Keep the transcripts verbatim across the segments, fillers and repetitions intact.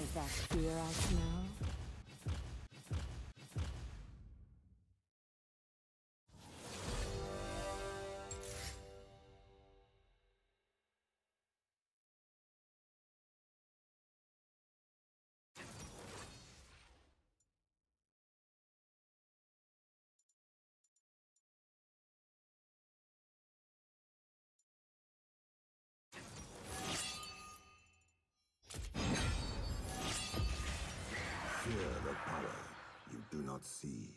Is that fear I smell? Fear the power you do not see.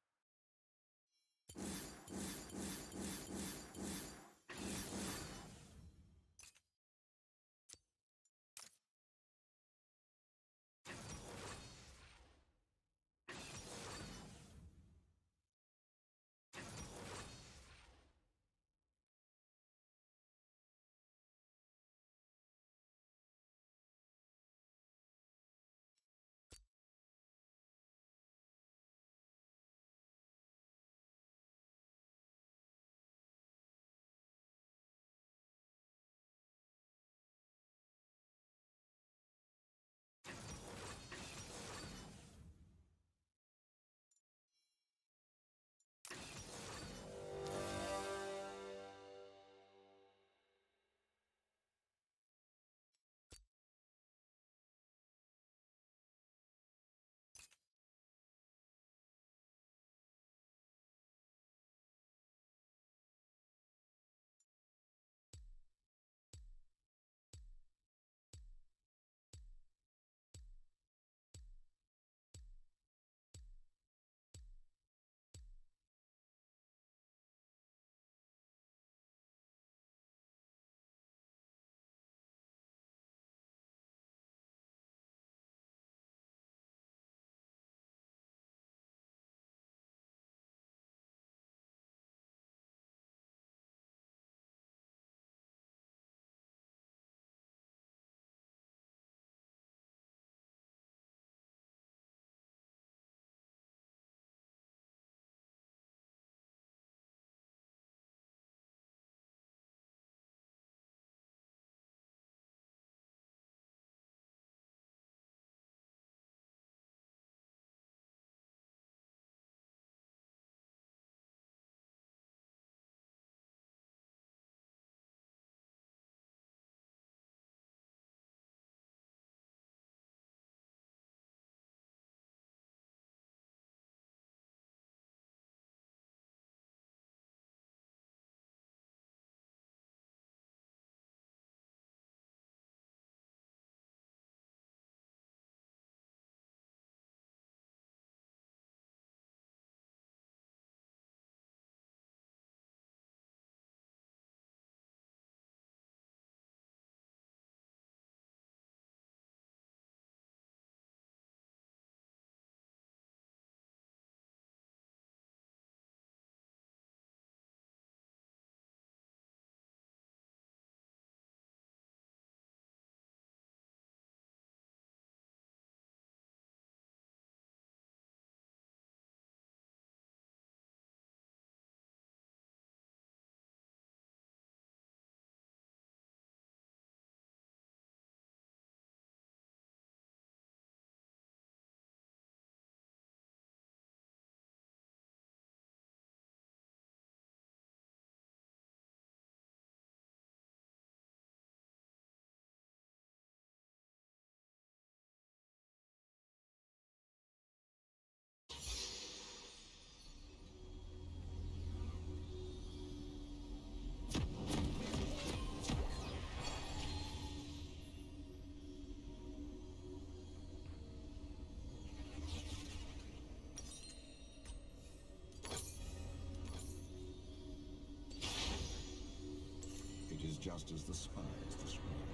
Just as the spies described.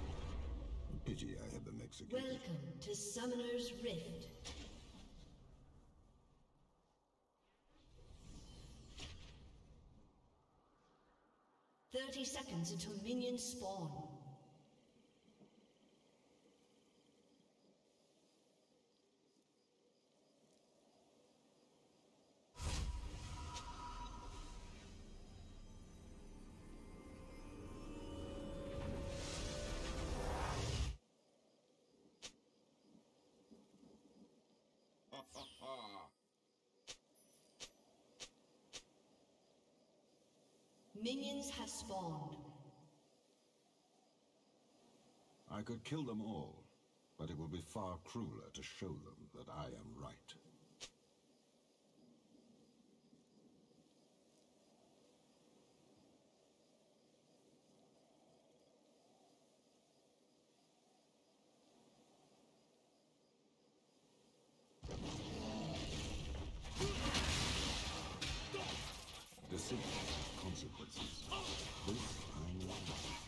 Pity I had them executed. Welcome to Summoner's Rift. Thirty seconds until minions spawn. Minions have spawned. I could kill them all, but it will be far crueler to show them that I am right. Decision, consequences. This I know.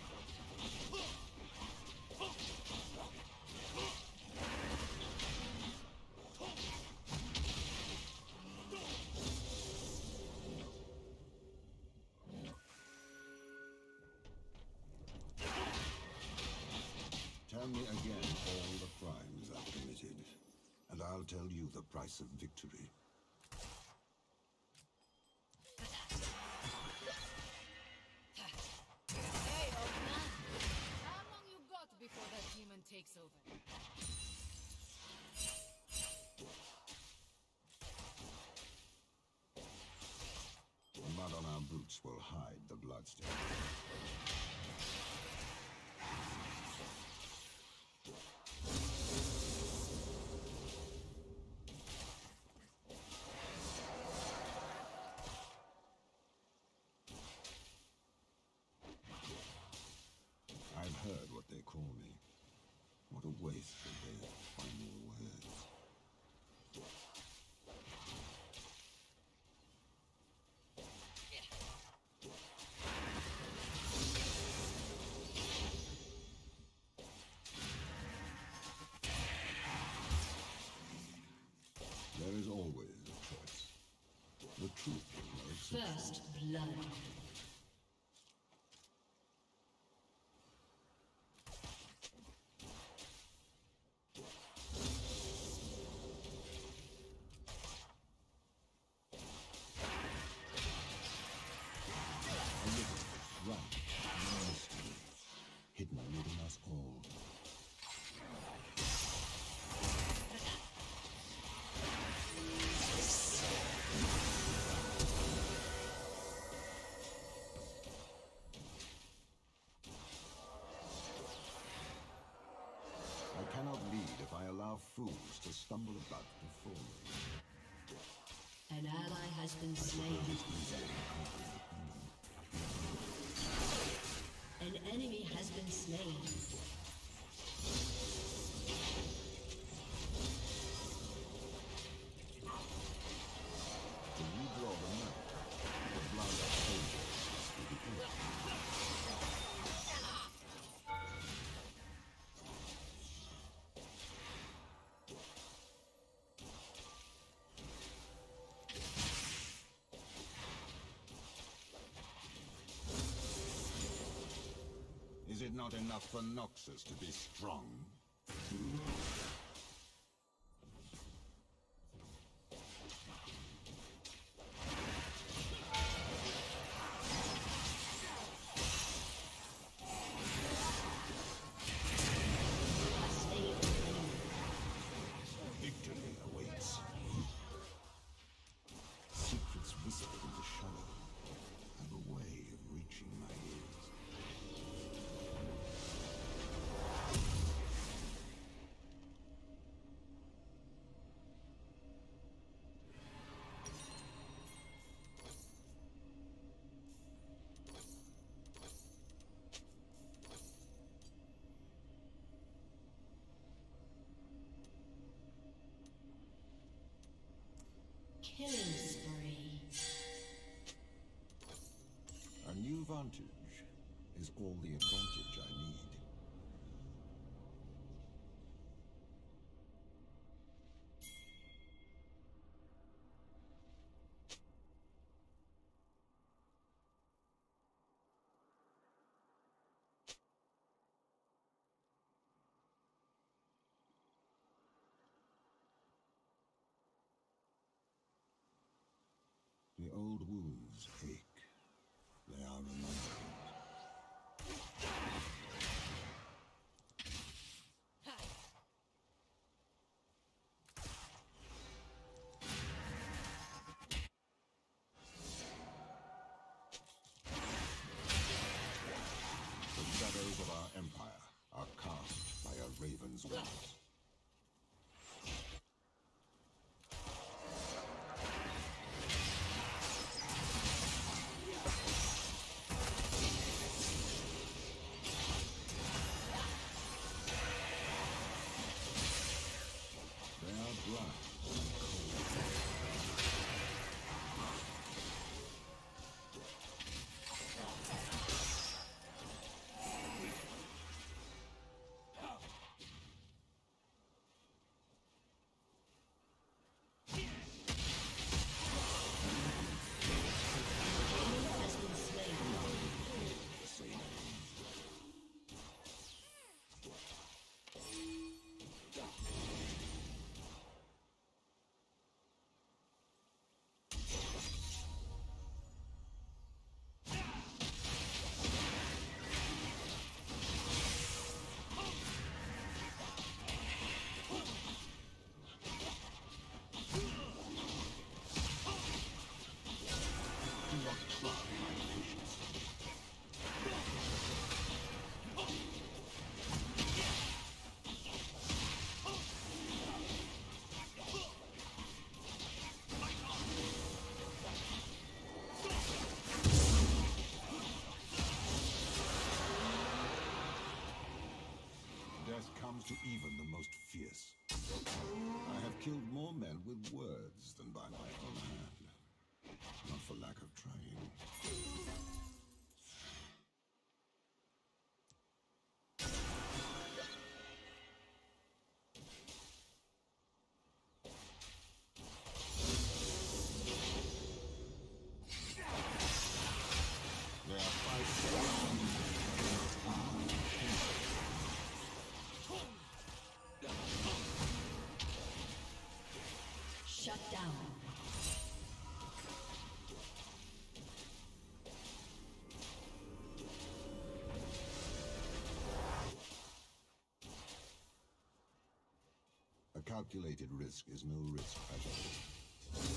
Tell me again all the crimes I've committed, and I'll tell you the price of victory. Hey, old man. How long you got before that demon takes over? The mud on our boots will hide the bloodstain. I've heard what they call me. What a waste of their final words. There is always a choice. The truth is no exception. First blood. Right, mystery, hidden within us all. I cannot lead if I allow fools to stumble about before me. An ally has been slain. An enemy has been slain. When you draw the map, the blood of soldiers will be good. Is it not enough for Noxus to be strong? Victory awaits. Secrets whispered in the shadow have a way of reaching my ears. Killing spree. A new vantage is all the advantage I need. The old wounds ache. They are reminders. Orion's wings. They are blind and cold. Death comes to even the most fierce. I have killed more men with words than by my own hand. Not for lack of trying. There are five Shut down. A calculated risk is no risk at all.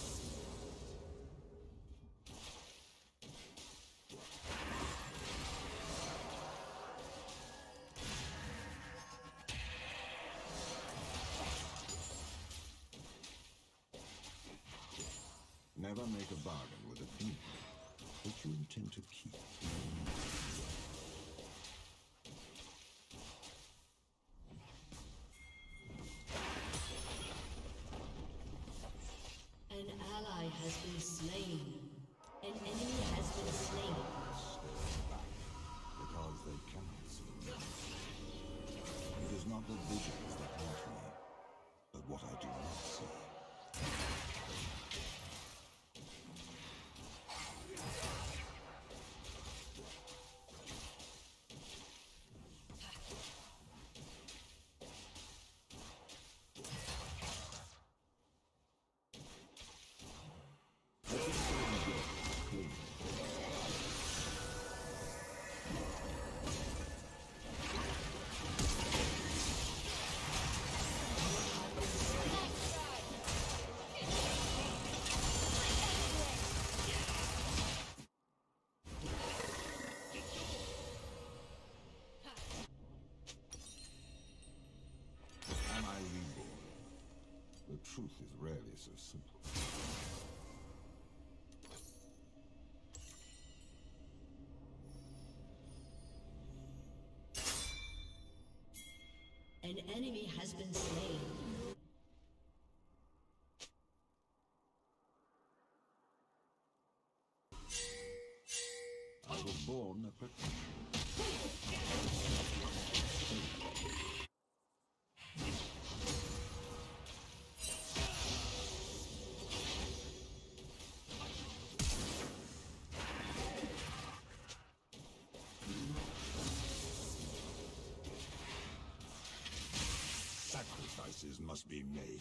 Never make a bargain with a thing that you intend to keep. An ally has been slain. An enemy has been slain. Because they cannot see me. It is not the visions that haunt me, but what I do not see. Am I reborn? The truth is rarely so simple. An enemy has been slain. I was born a practitioner. Sacrifices must be made.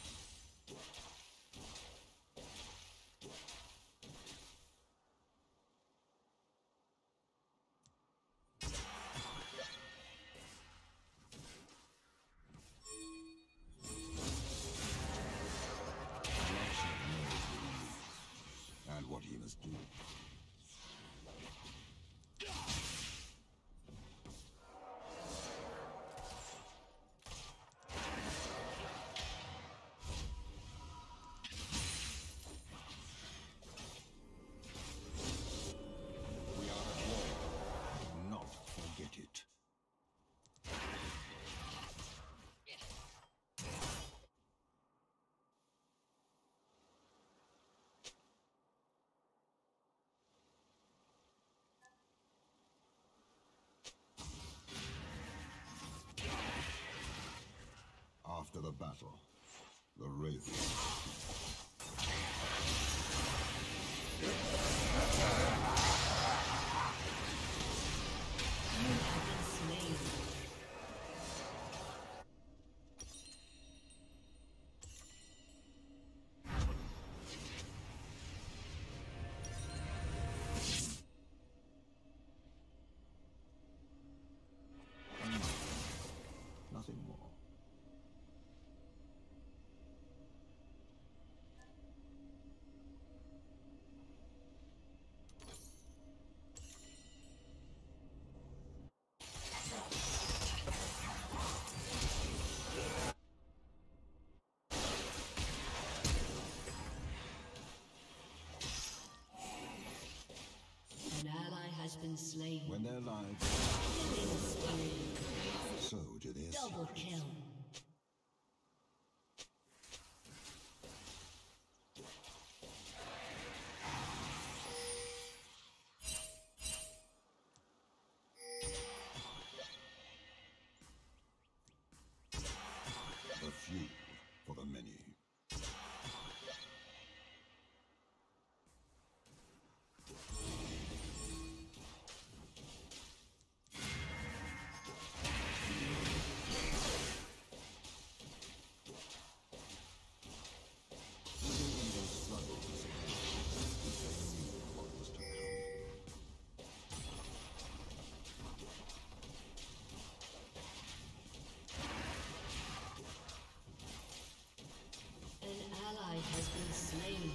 And what he must do. the battle. The Raven. Nothing more. An ally has been slain. When their lives, Killing spree. so do their Double secrets. kill. The few for the many. An ally has been slain.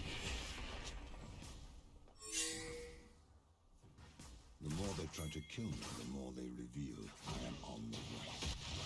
The more they try to kill me, the more they reveal I am on the right.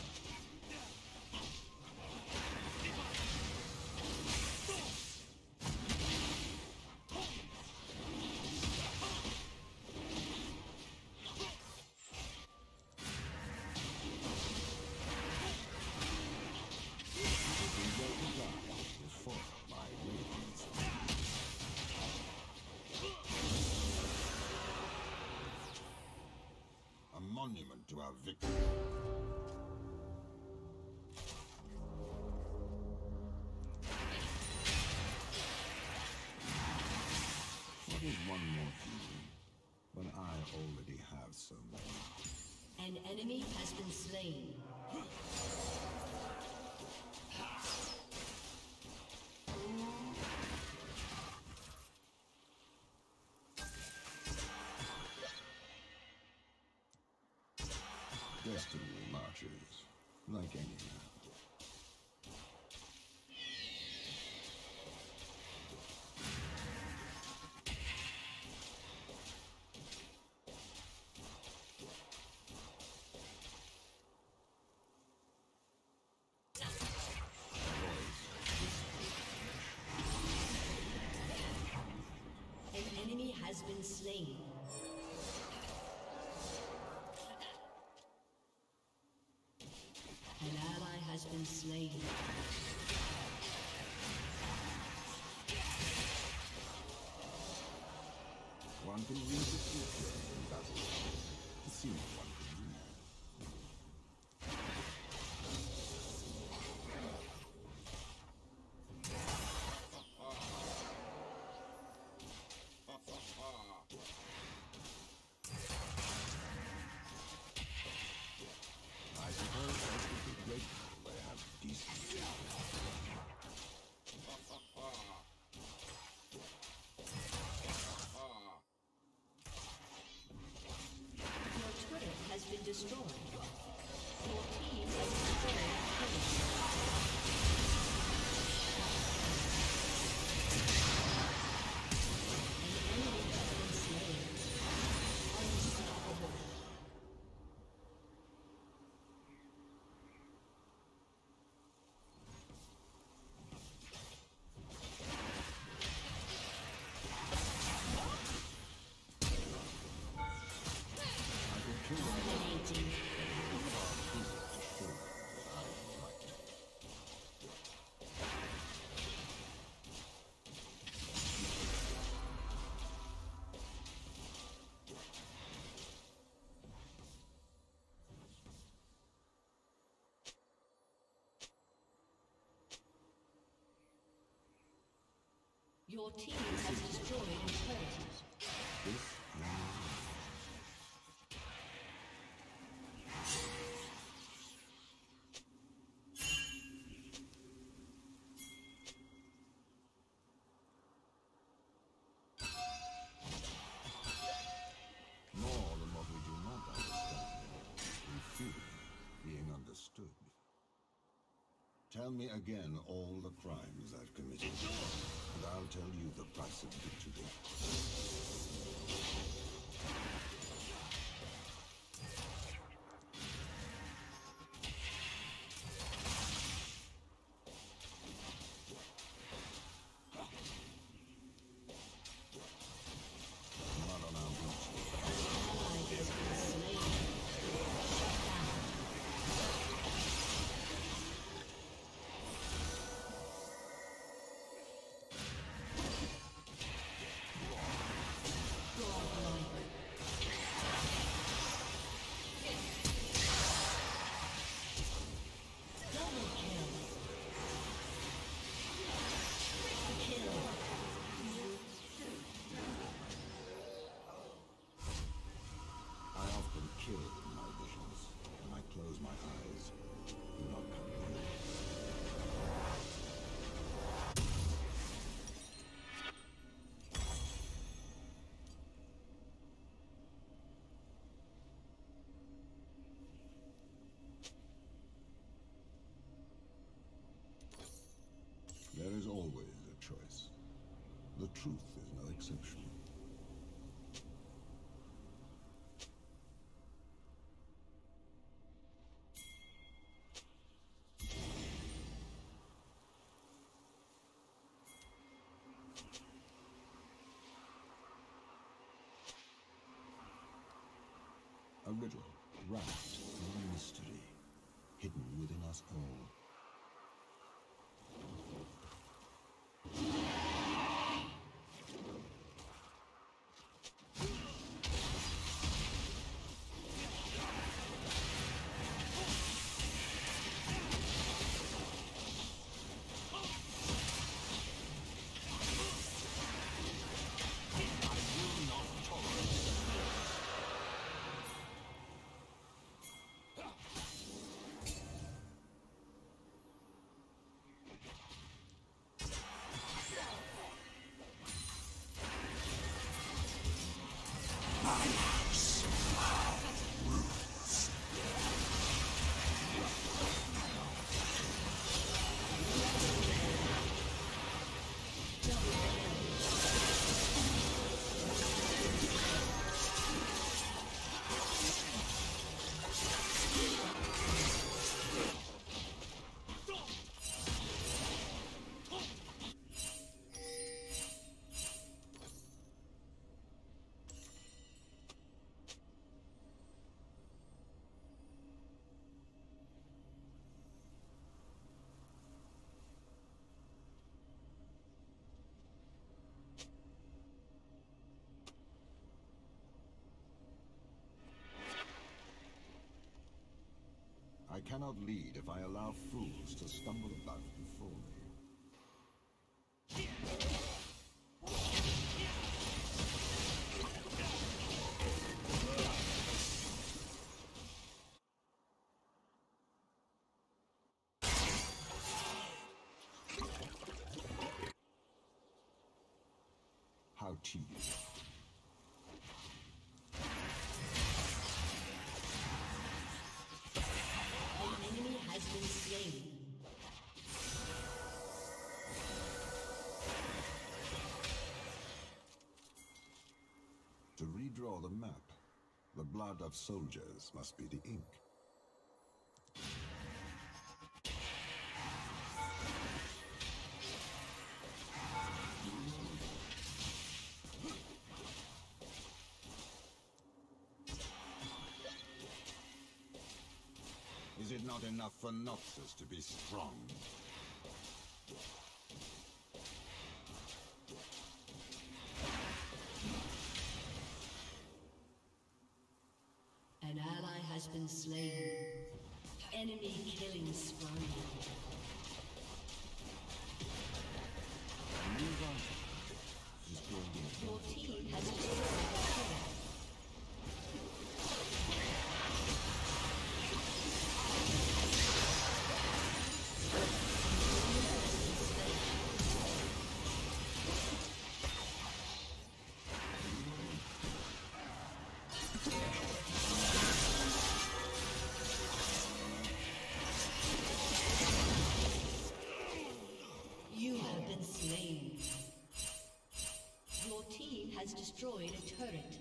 A monument to our victory. What is one more fusion when I already have so many? An enemy has been slain. Destiny marches, like any man. An enemy has been slain. An ally has been slain. One can read the future in battle. It seems one can read. I suppose I should be grateful they have decency. Your turret Your team has destroyed a turret. This more than what we do not understand. We fear being understood. Tell me again all the crimes I've committed, and I'll tell you the price of victory. Not on our beach. Ally has been slain. I often kill in my visions. When I close my eyes, do not come near. There is always a choice. The truth is no exception. A riddle, wrapped in a mystery, hidden within us all. I cannot lead if I allow fools to stumble about before me. How tedious. An enemy has been slain. To redraw the map, the blood of soldiers must be the ink. Is it not enough for Noxus to be strong? An ally has been slain. Enemy killing spree. Move on. has destroyed a turret. You have been slain. Your team has destroyed a turret.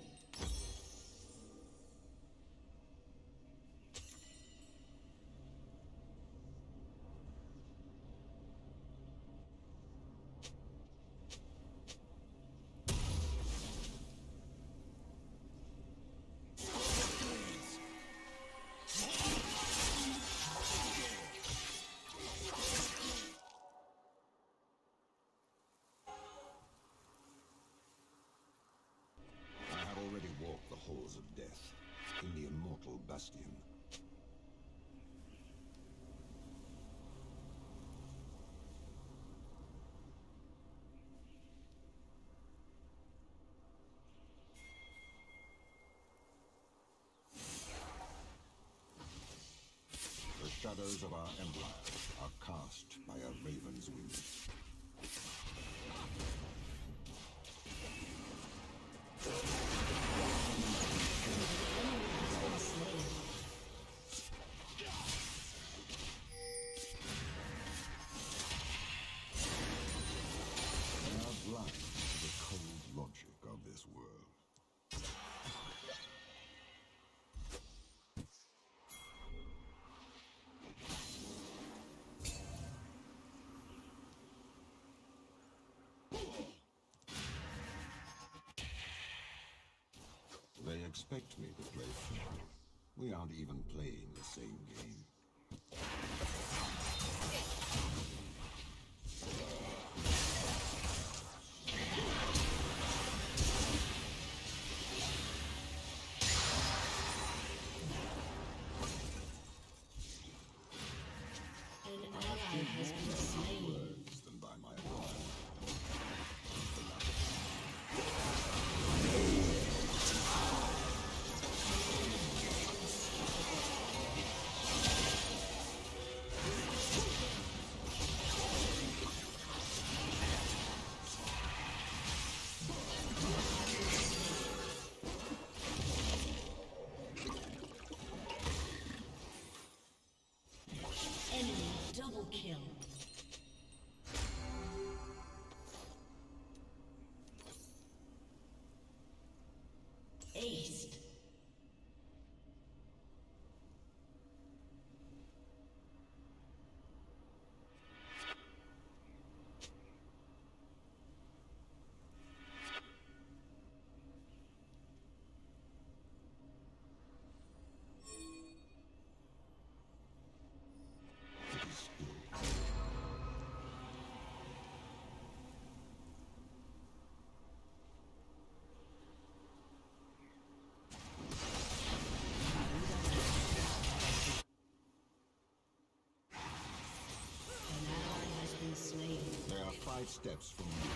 Halls of death in the immortal bastion. The shadows of our empire are cast by a raven's wing. They expect me to play fair. We aren't even playing the same game. An ally has been slain. Words than by my blood. Enemy double kill. Aced. They are five steps from you.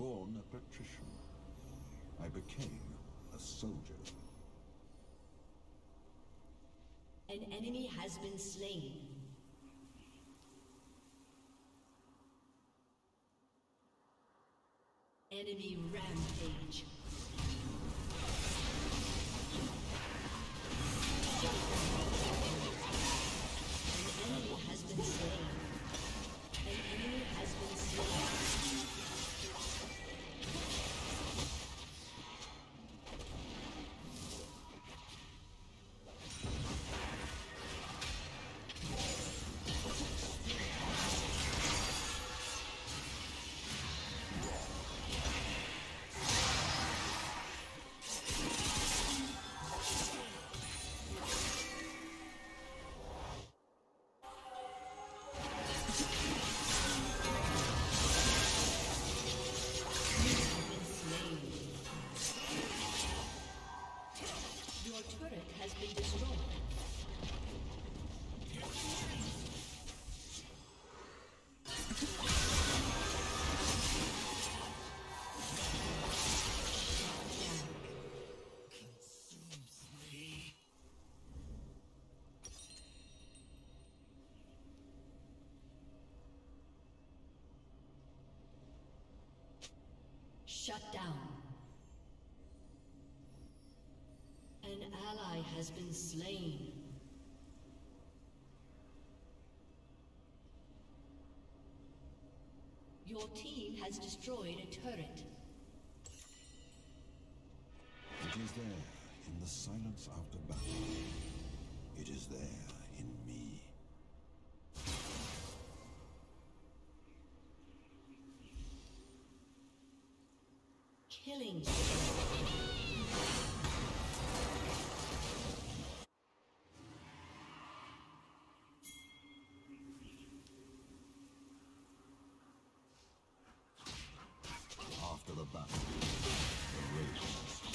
born a patrician. I became a soldier. An enemy has been slain. Enemy rampage. An enemy has been slain. An enemy has been slain. Shut down. An ally has been slain. Your team has destroyed a turret. It is there, in the silence after battle. It is there, in me. Killing. After the battle, the rage.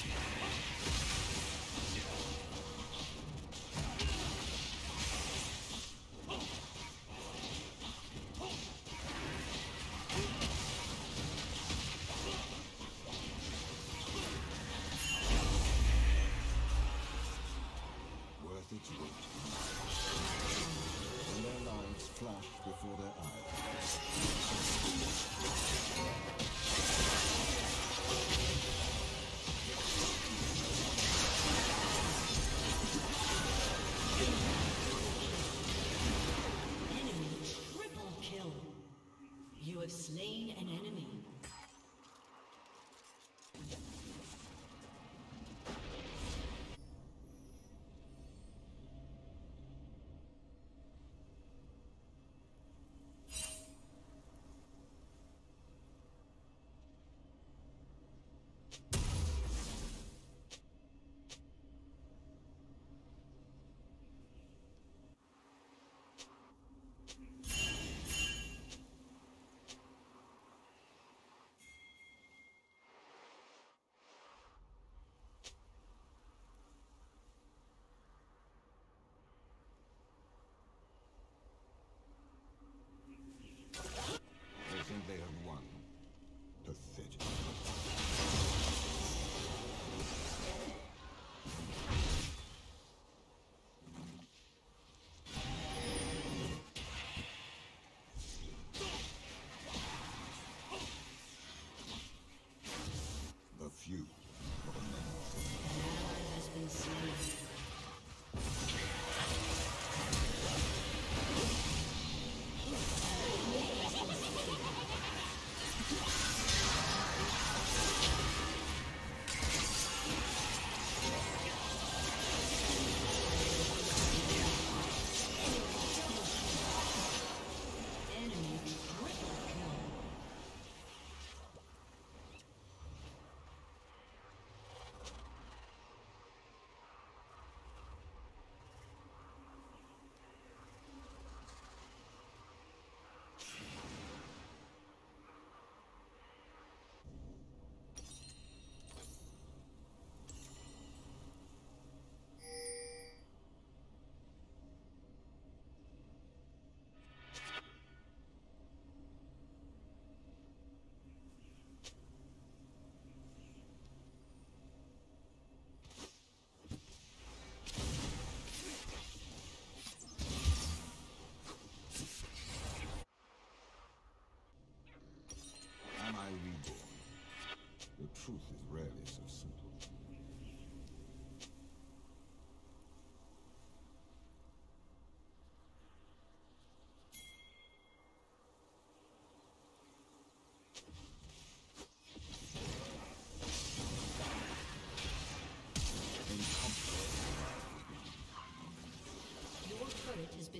Worth its weight. And their lives flash before their eyes. Slain an enemy.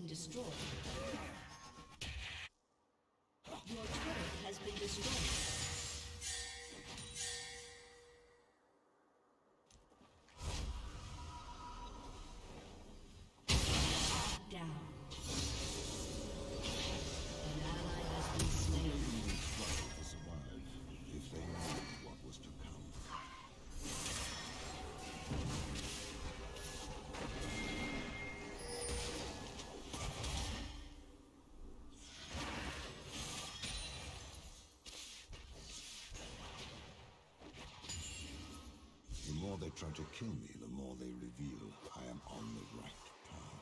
been destroyed. Your turret has been destroyed. The more they try to kill me, the more they reveal I am on the right path.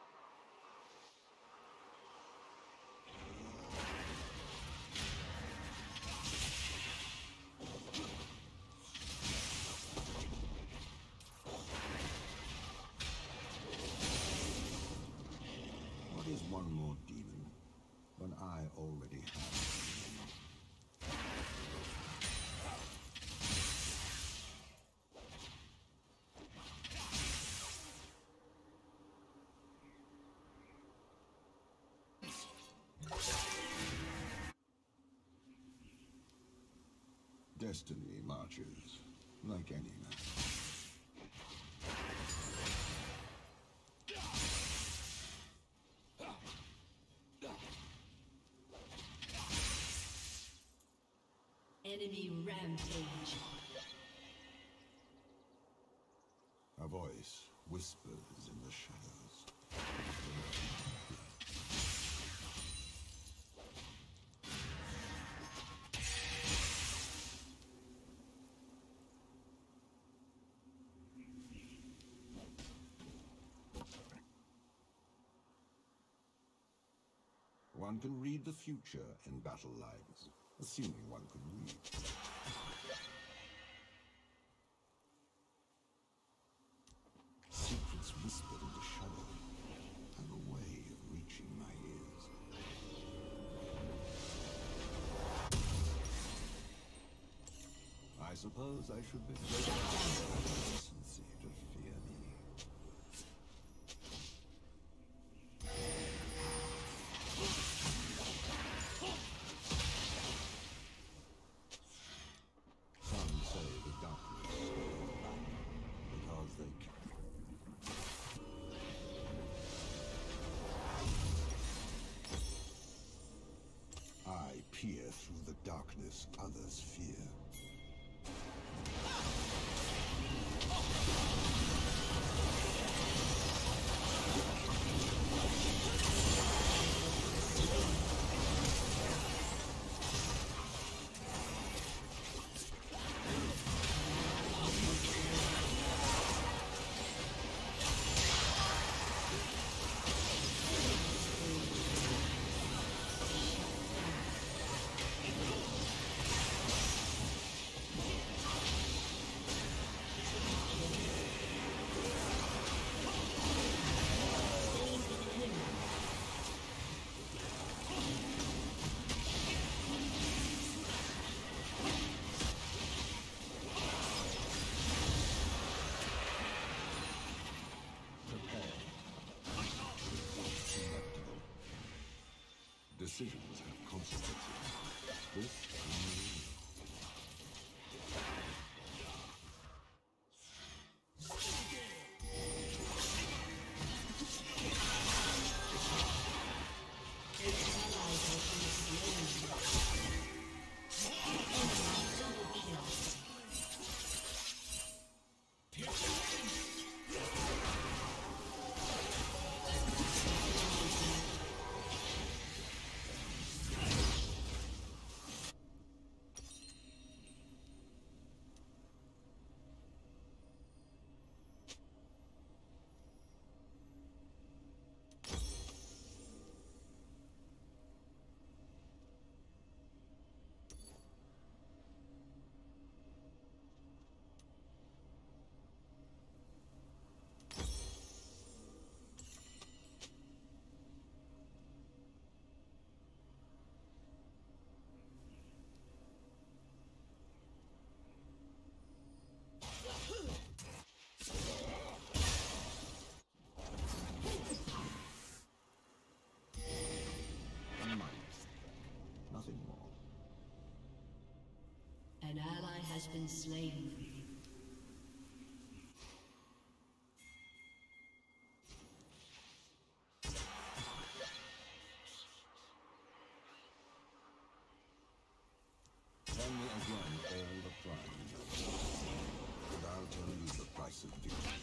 What is one more demon when I already have one? Destiny marches, like any man. Enemy rampage. A voice whispers in the shadows. One can read the future in battle lines, assuming one could read. Secrets whispered in the shadow have a way of reaching my ears. I suppose I should be decency to fear me. Peer through the darkness others fear. Decisions have consequences. This been slain. Tell me again all the crimes I've committed, and I'll tell you the price of victory.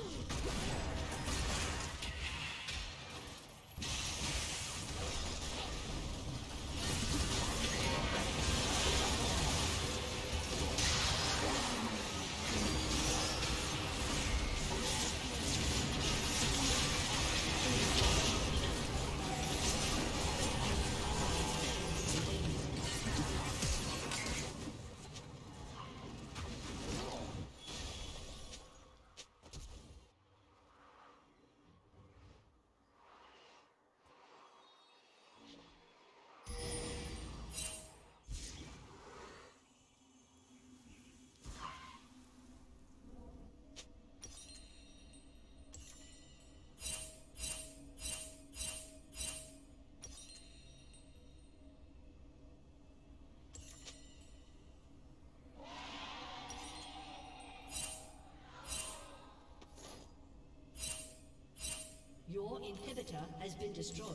Your inhibitor has been destroyed.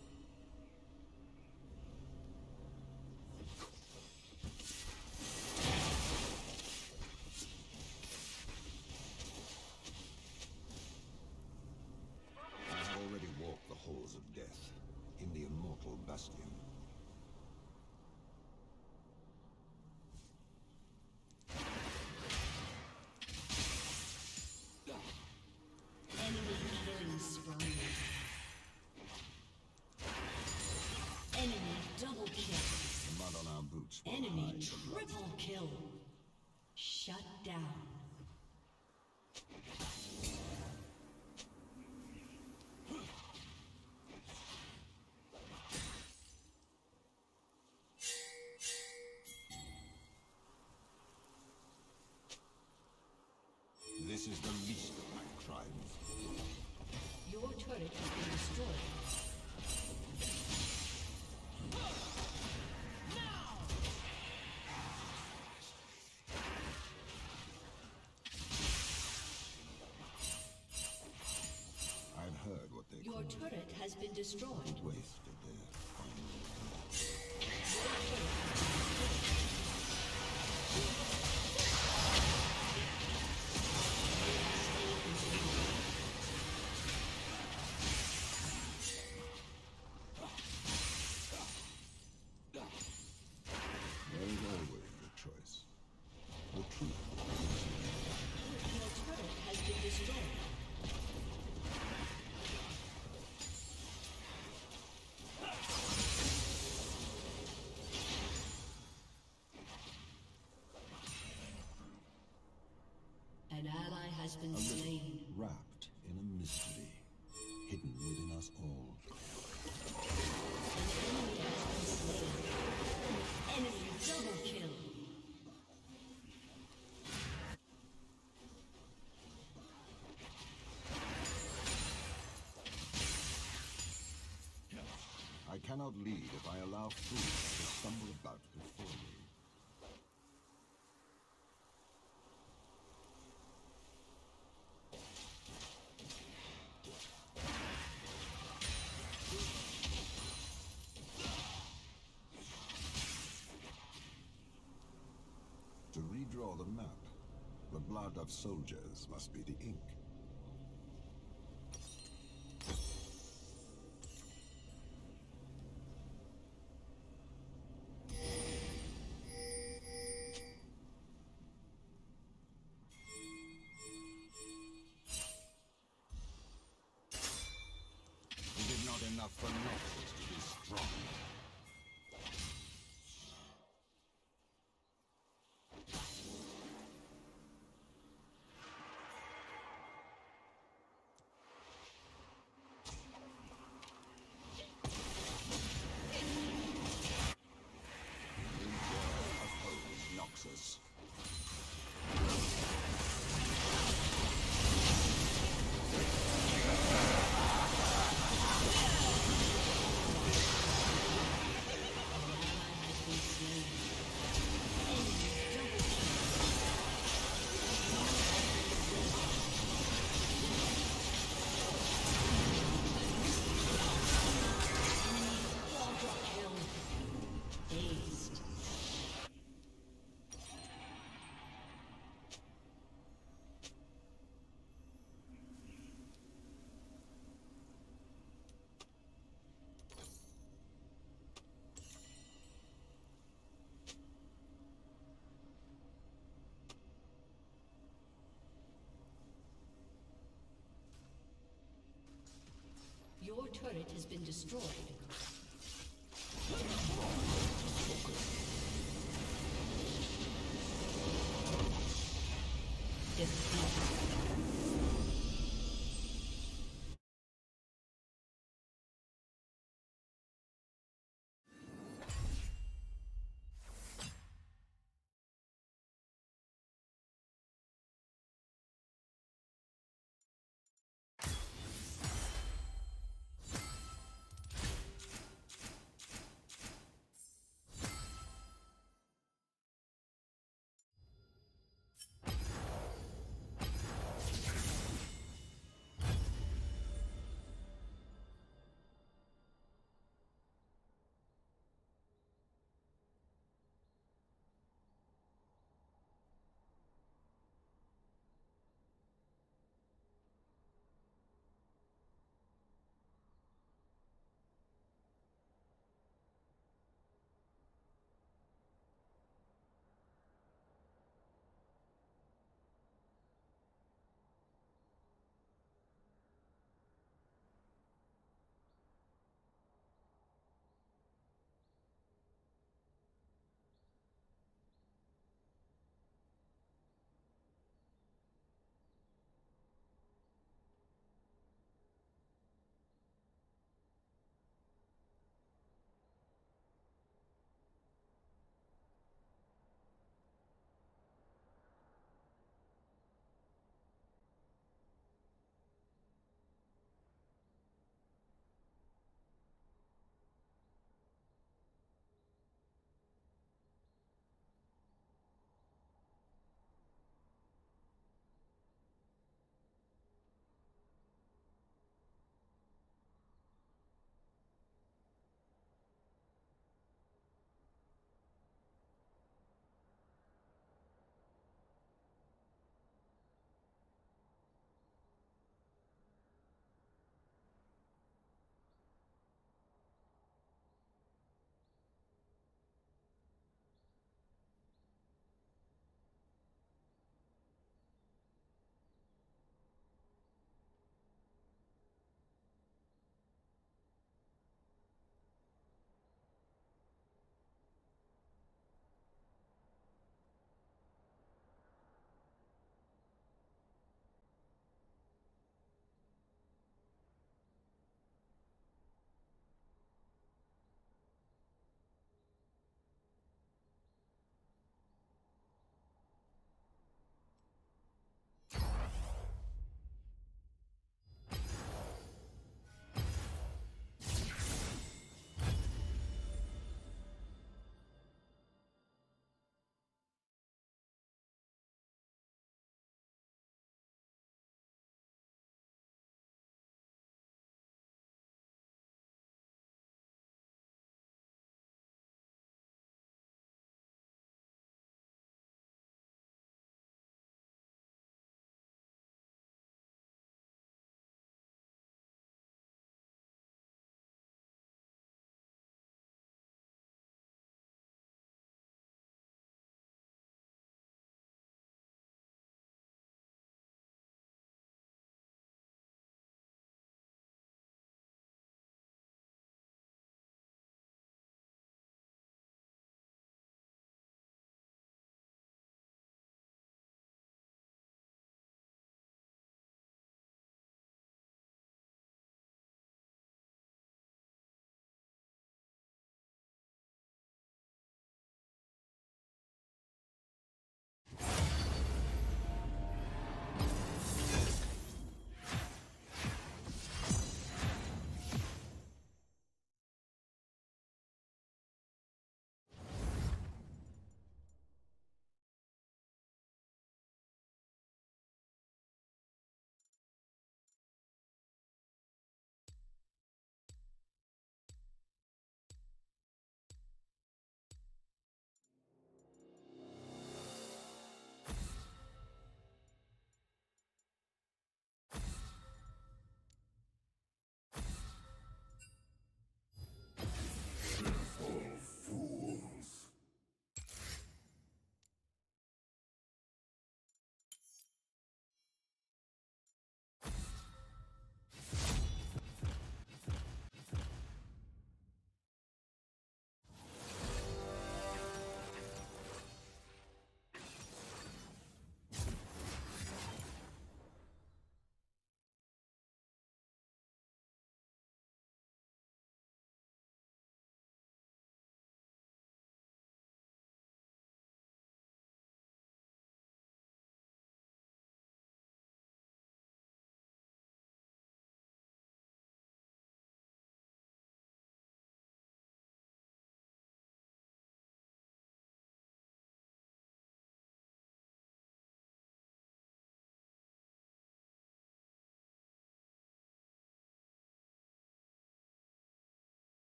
I have already walked the halls of death in the immortal Bastion. Enemy killing spree. Enemy double kill. The mud on our boots will Enemy hide the blood. triple kill. Shut down. This is the least of my crimes. Your turret has been destroyed. I've heard what they Your call turret has been destroyed. wasted their final. There is always a choice. The truth. Your turret has been destroyed. An ally has been A riddle slain. wrapped in a mystery, hidden within us all. Enemy double kill. I cannot lead if I allow fools to stumble about before me. To redraw the map, the blood of soldiers must be the ink. Is it not enough for nobles to be strong? Noxus. turret has been destroyed. Defeat.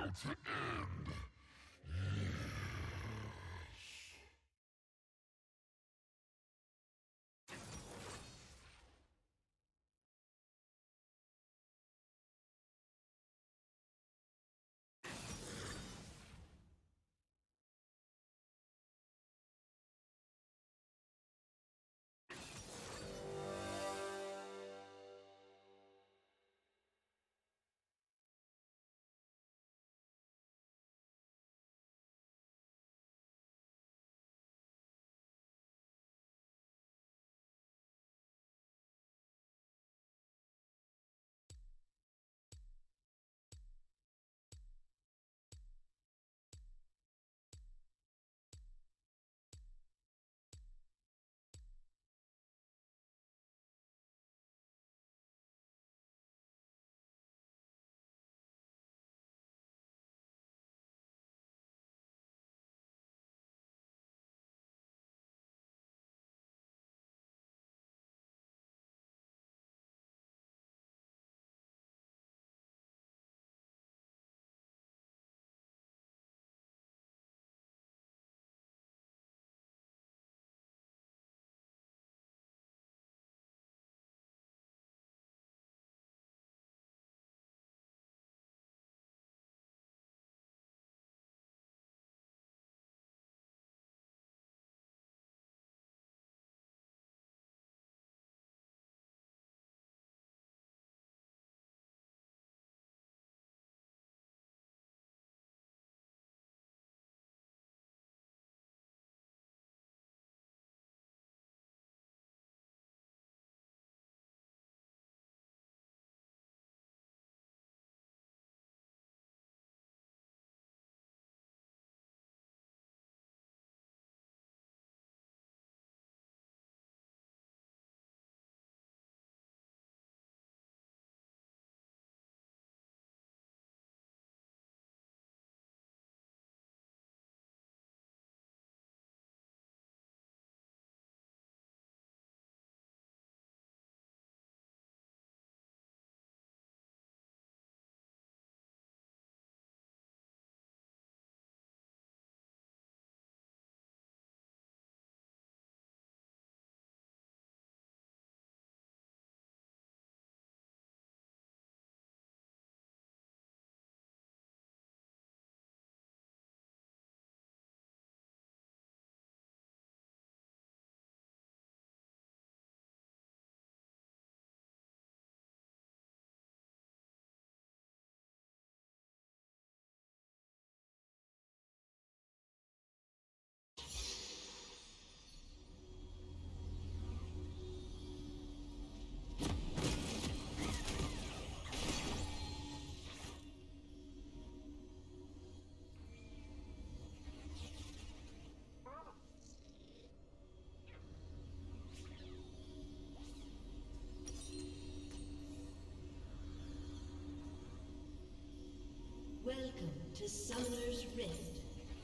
Welcome to Summoner's Rift.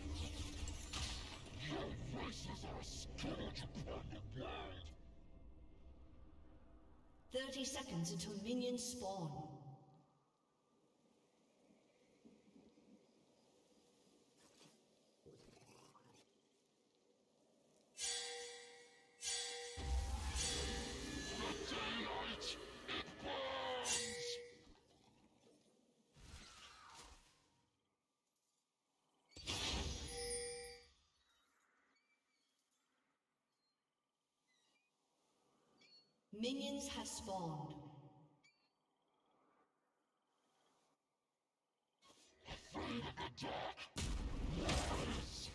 Your voices are spirit upon the blood. Thirty seconds until minions spawn. Minions have spawned. Afraid of the dark? Lies.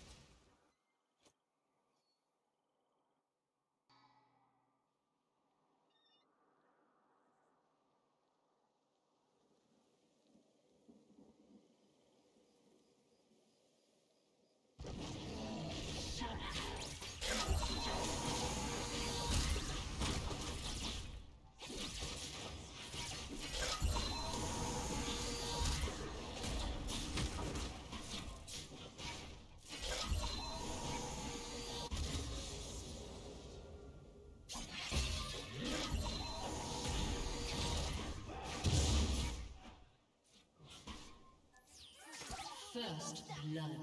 First blood.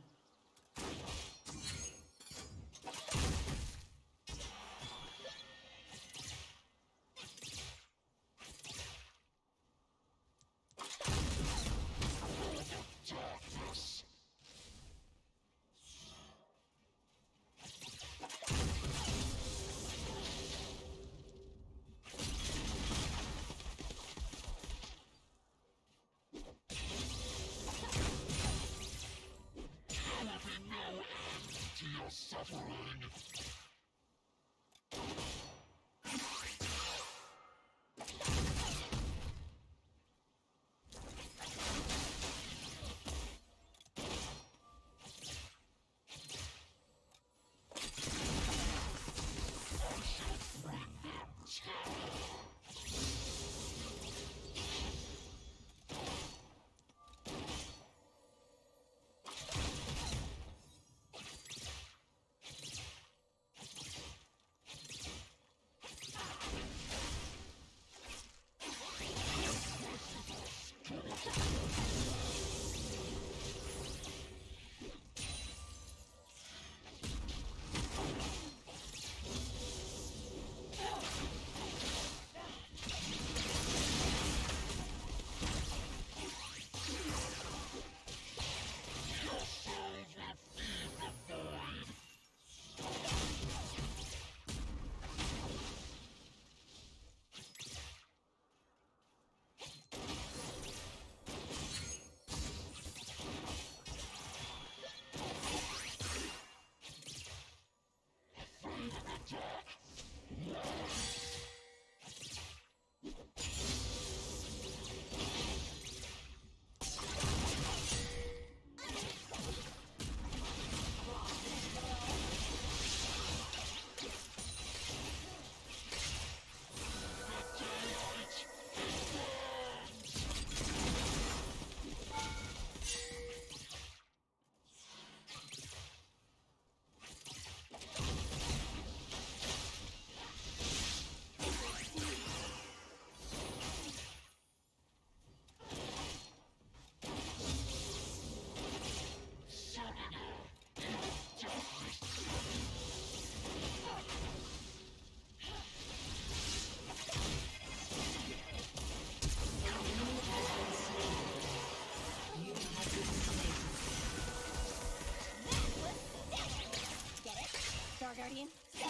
Guardian.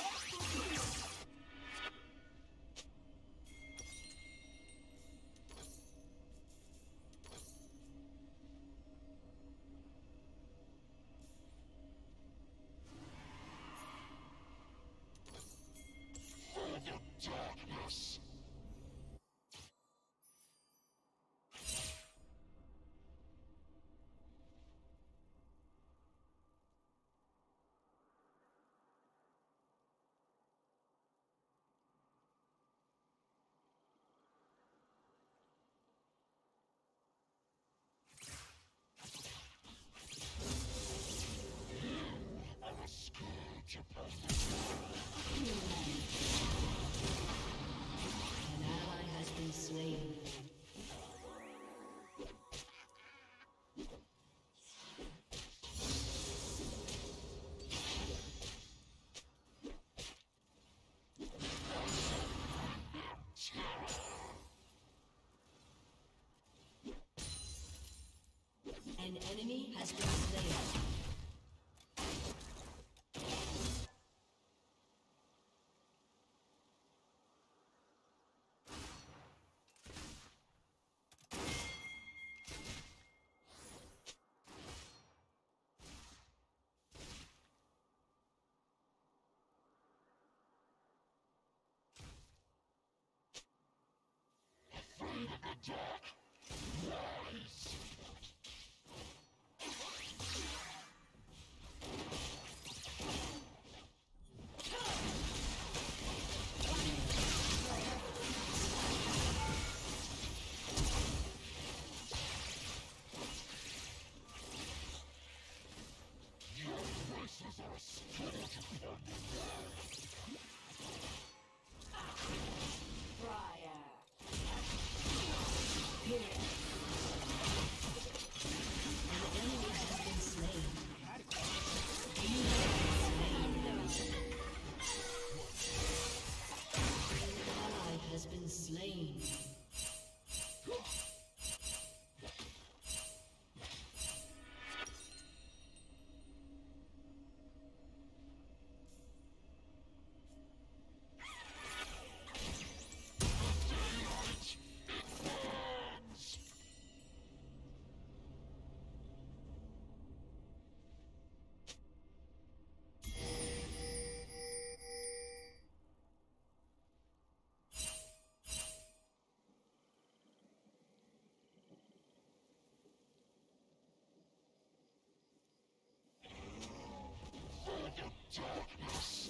Darkness. An ally has been slain. An enemy has been slain. An enemy darkness.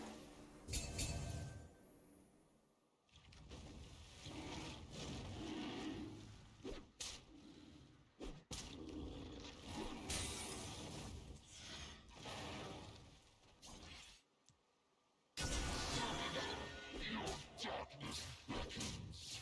Darkness beckons.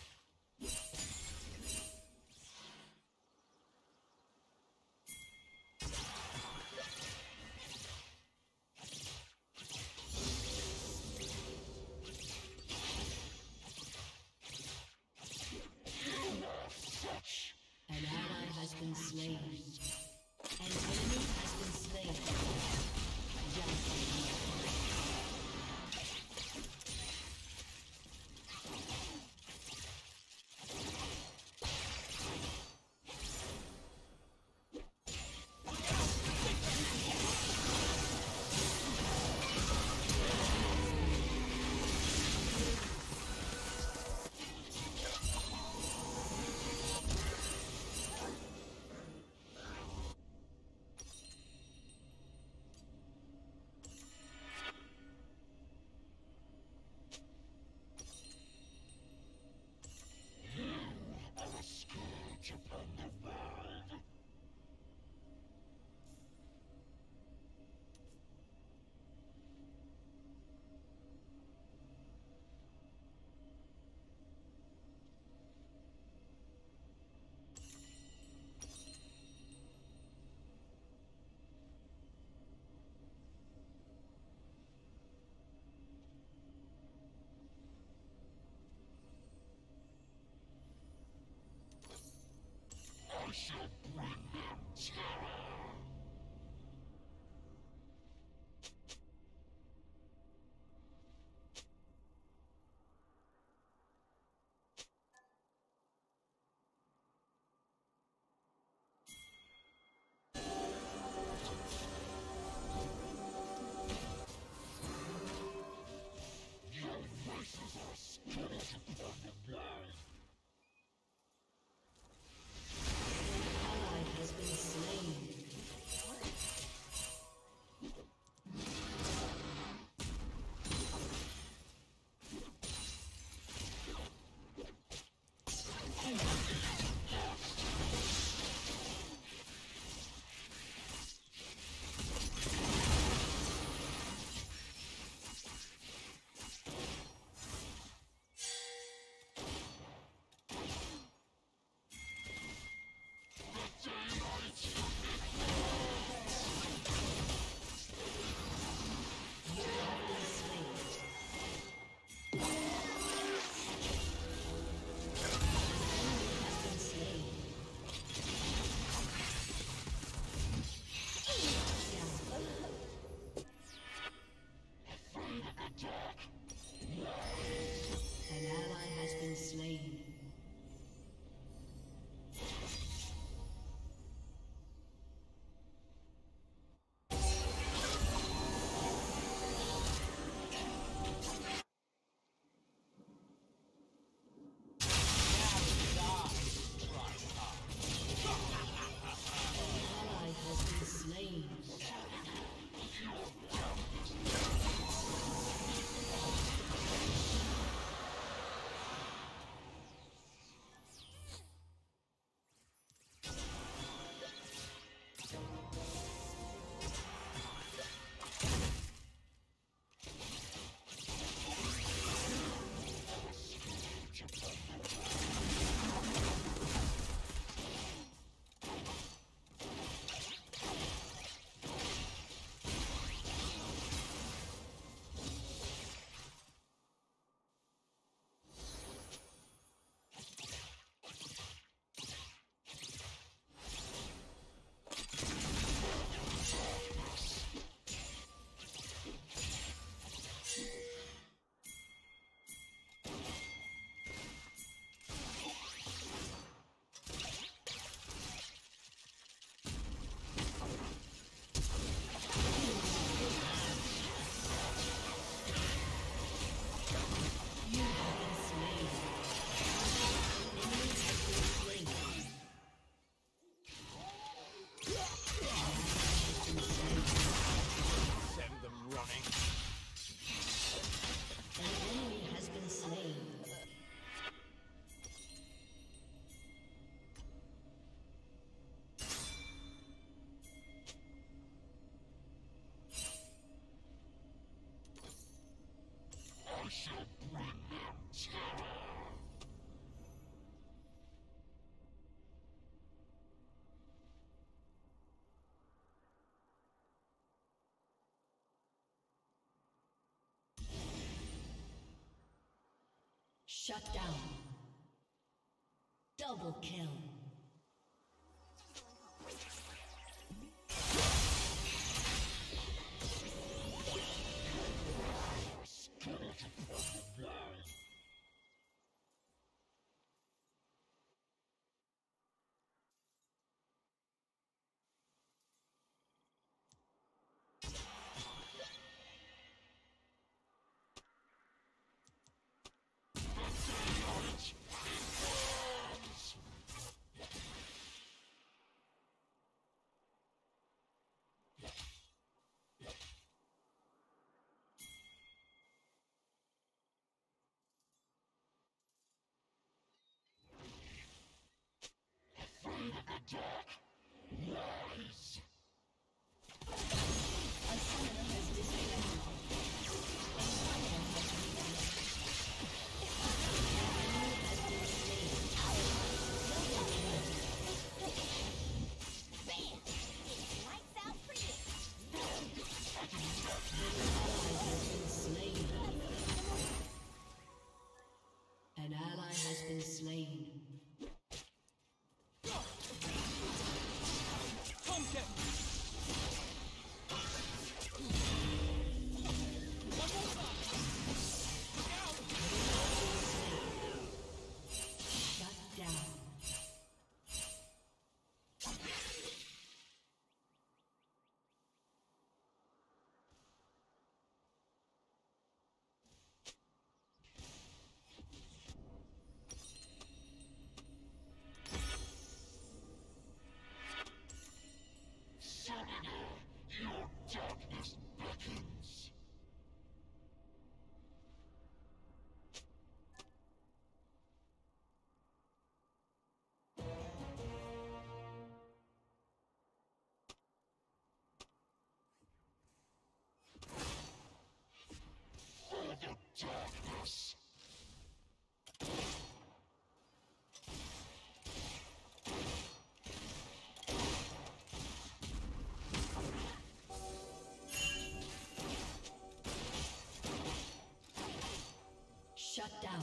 shall bring them terror. Shut down. Double kill. Lies. A summoner has disconnected. An ally has been slain. Your darkness beckons. For the darkness. Shut down.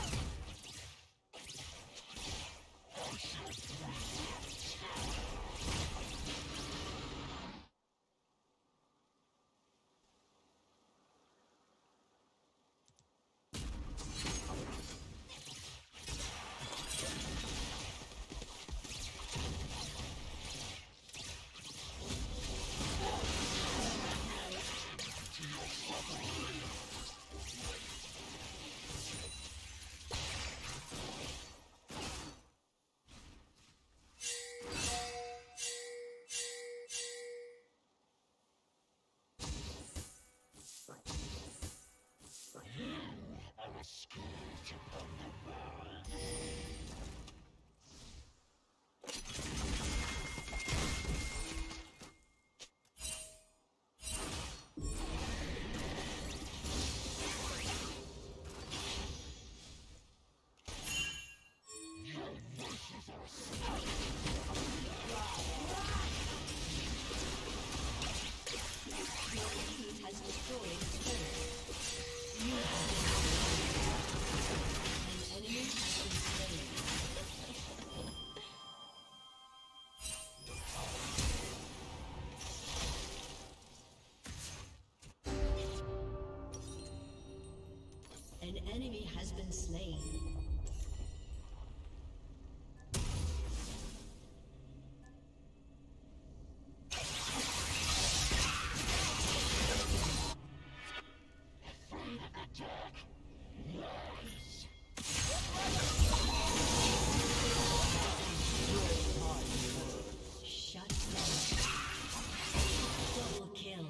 Our scourge upon the world. Your voices are silent. Your team has destroyed the turret. You have been an enemy has been slain. An enemy has been slain. Shut down. Double kill.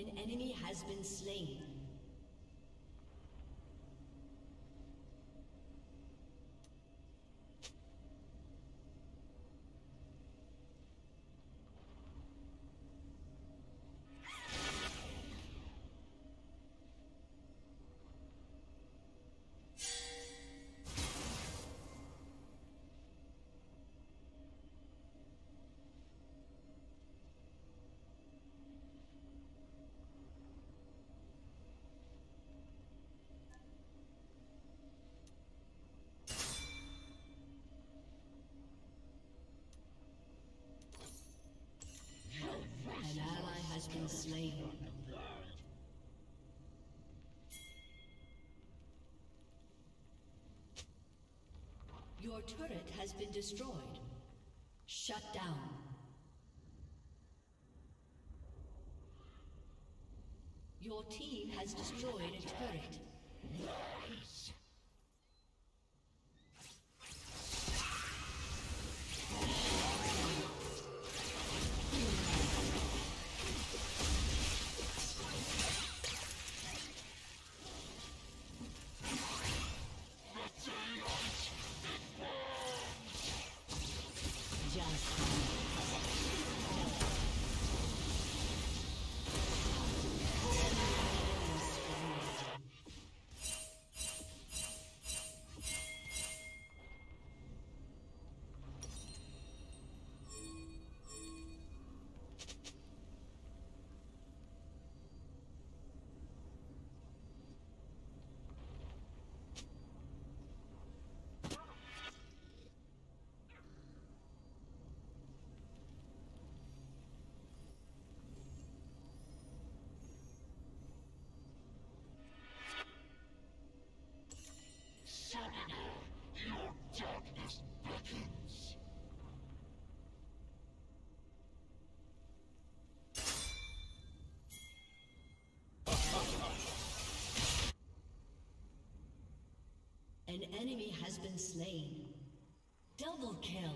An enemy has been slain. An ally has been slain. Your turret has been destroyed. Shut down. Your team has destroyed a turret. Nice. Your darkness beckons. An enemy has been slain. Double kill.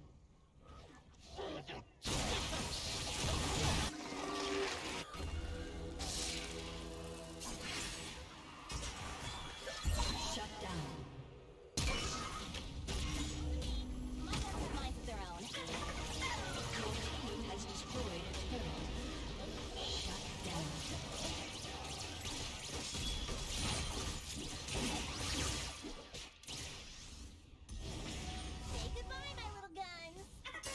Shut down. Minds of their own. Your team has destroyed a turret. Shut down. Say goodbye, my little guns.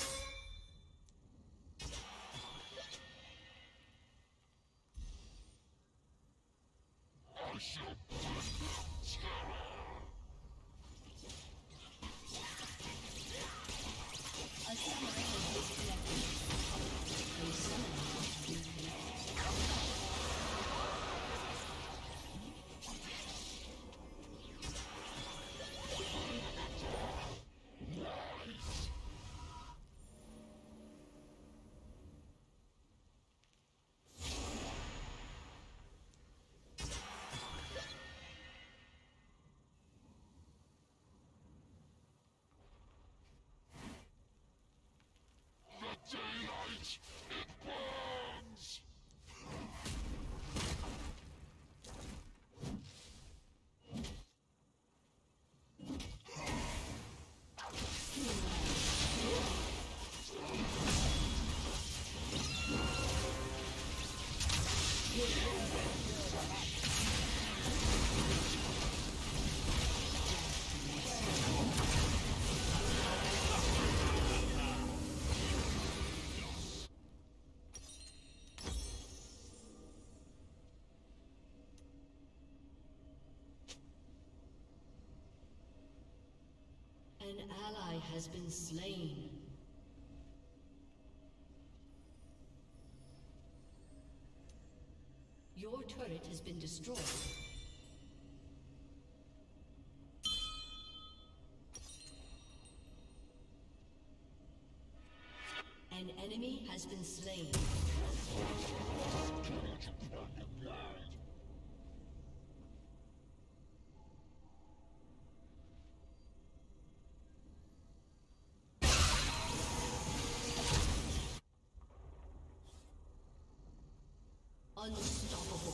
I shall bring terror. A summoner has disconnected. A summoner has reconnected. The daylight, it burns. An ally has been slain. Your turret has been destroyed. An enemy has been slain. Unstoppable.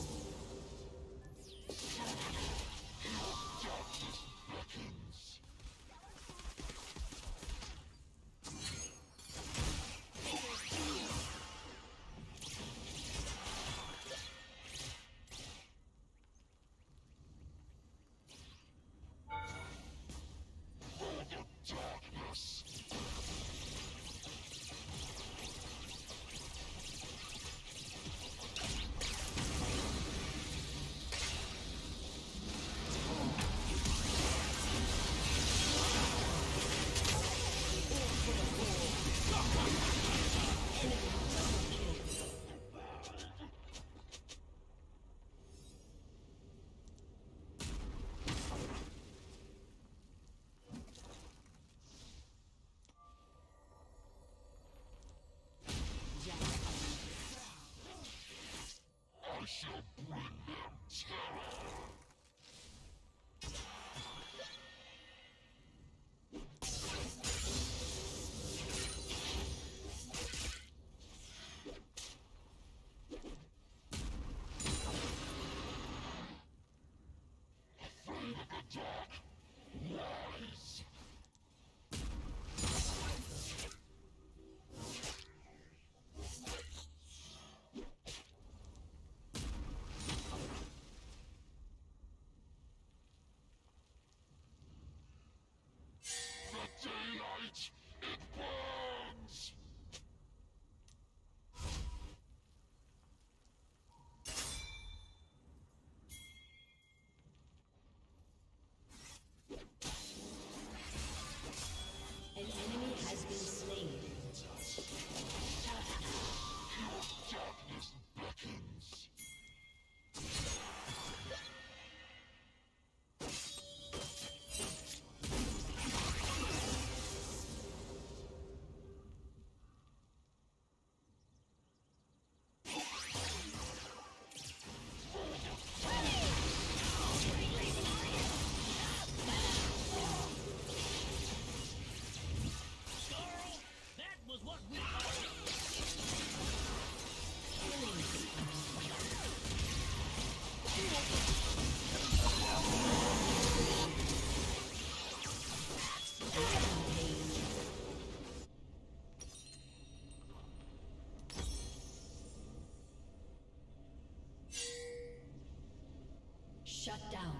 Shut down.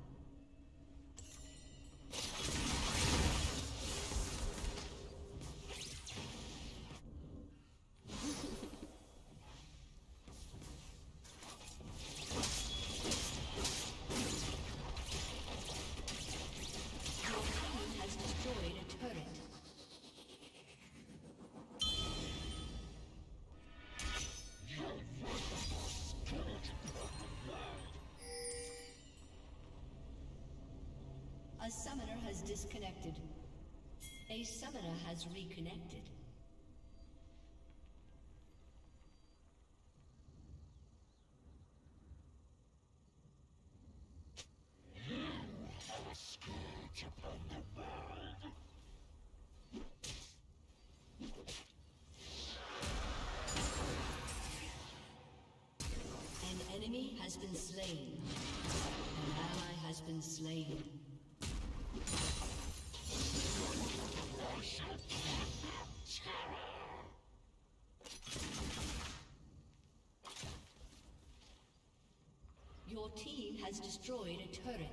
A summoner has disconnected. A summoner has reconnected. An enemy has been slain. An ally has been slain. Your team has destroyed a turret.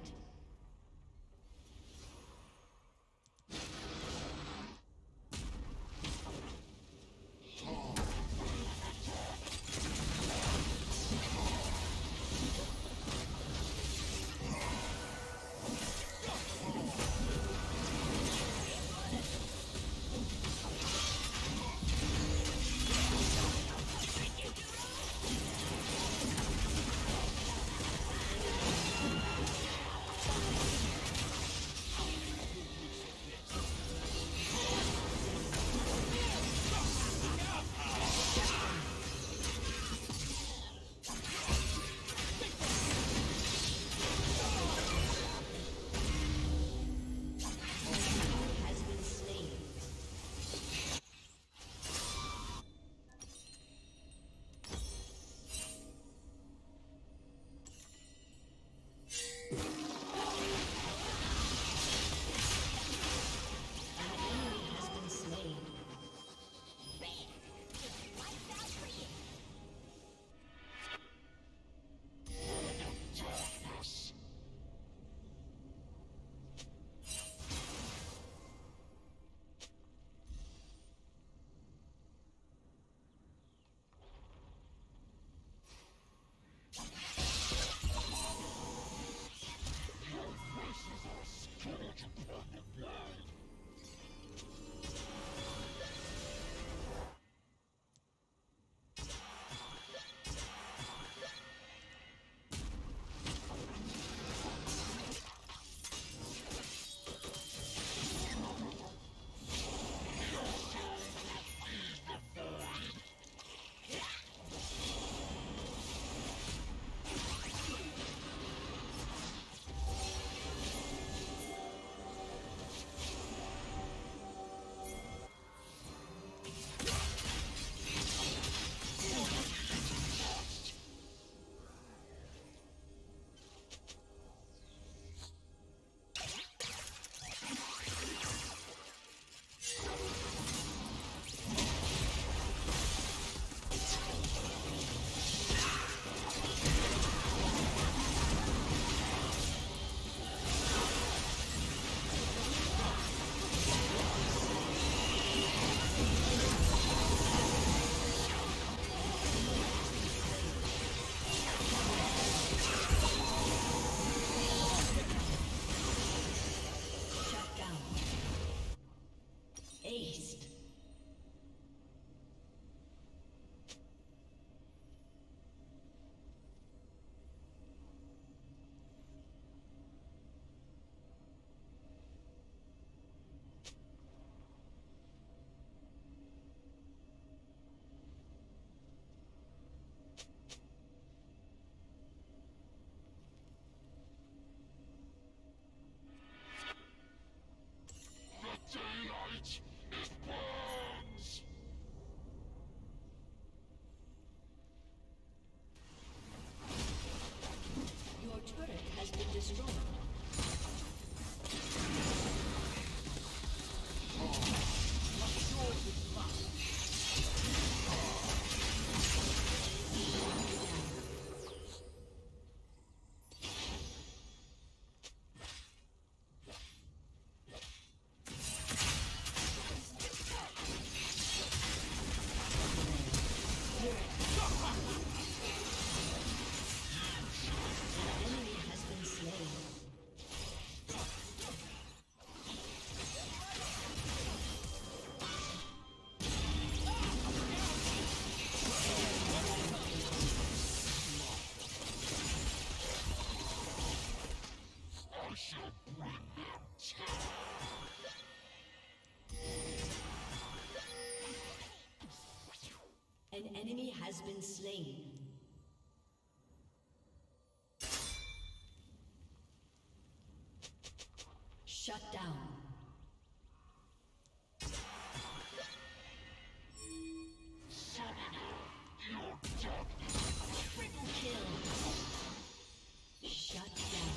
An enemy has been slain. Shut down. Triple kill. Shut down.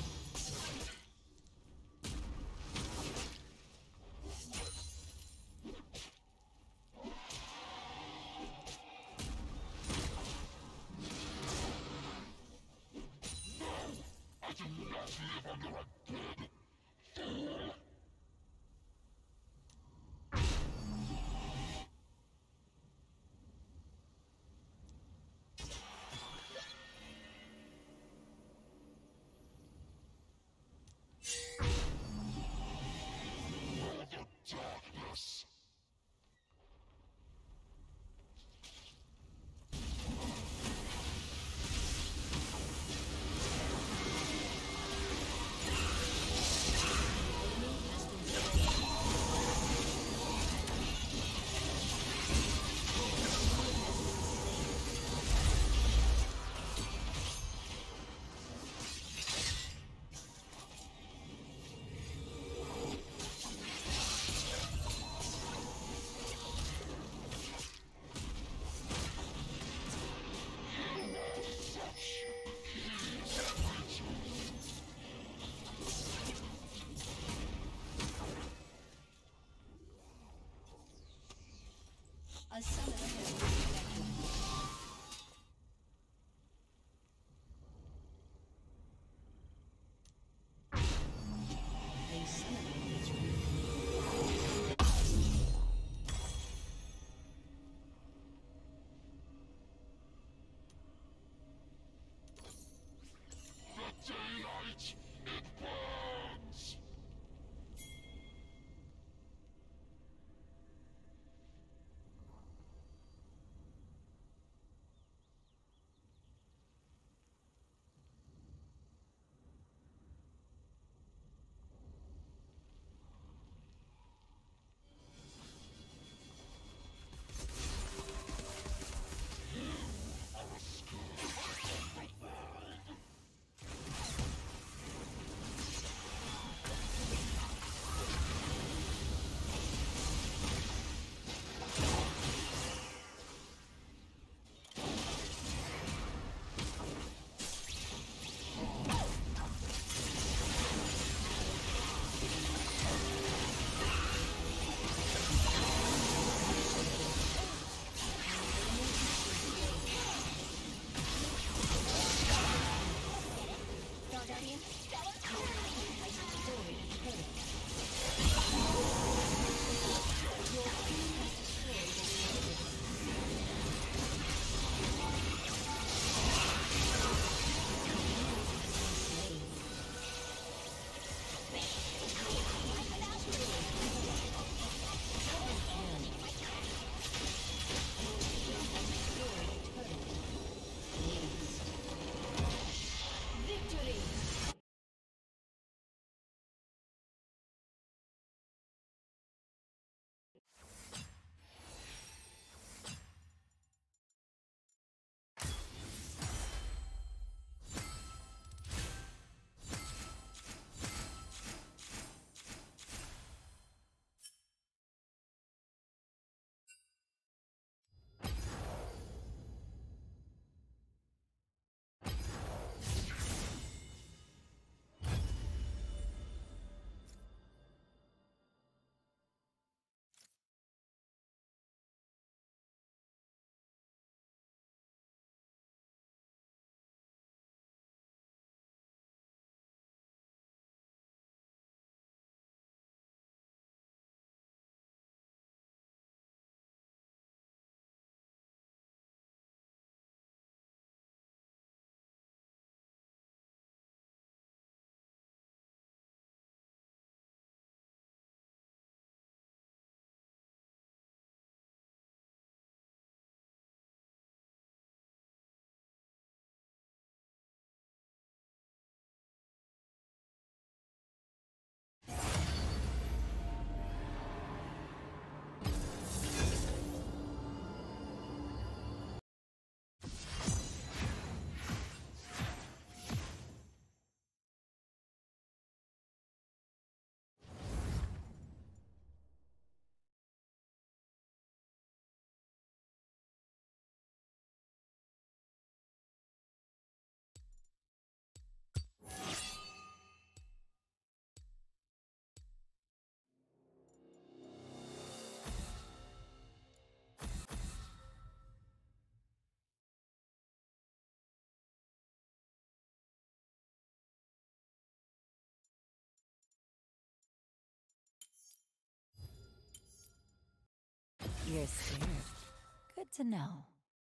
You're scared. Good to know.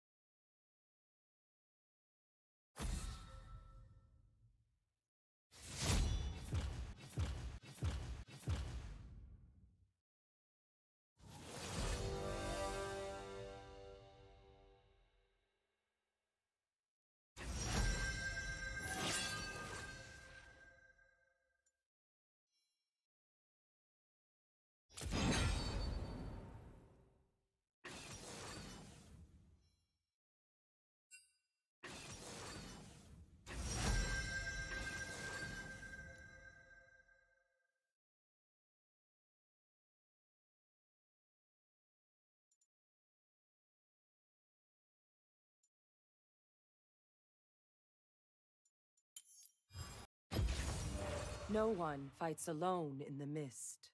No one fights alone in the mist.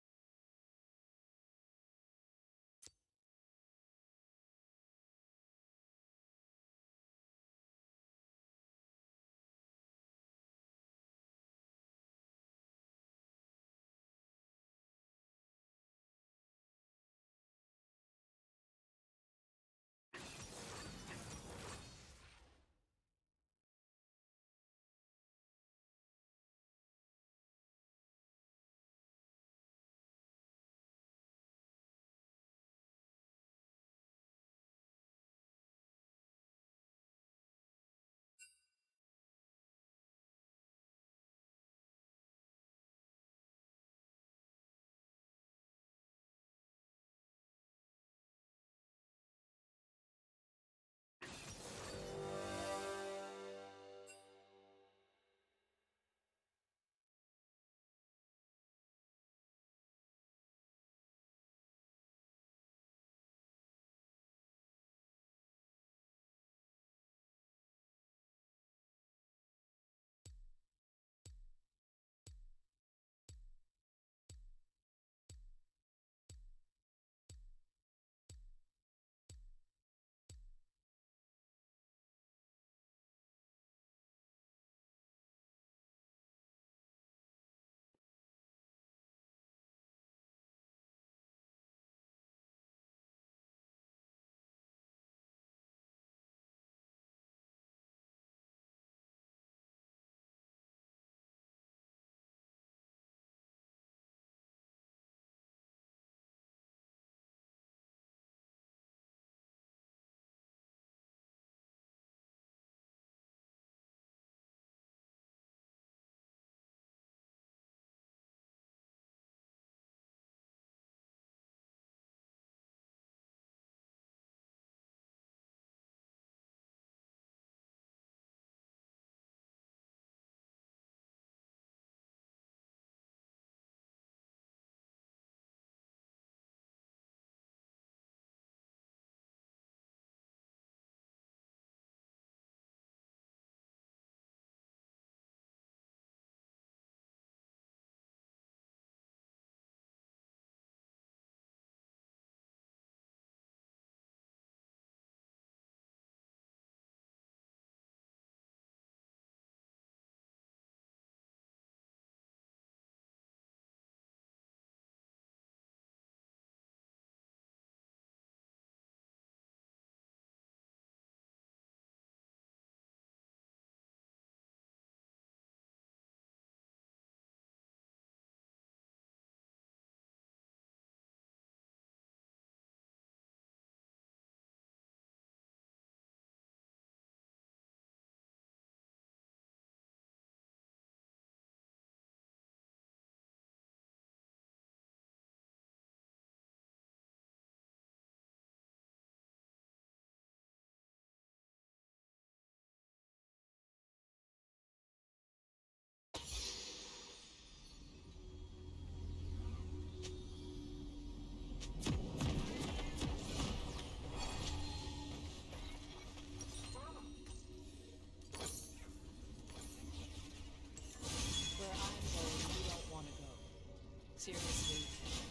Seriously.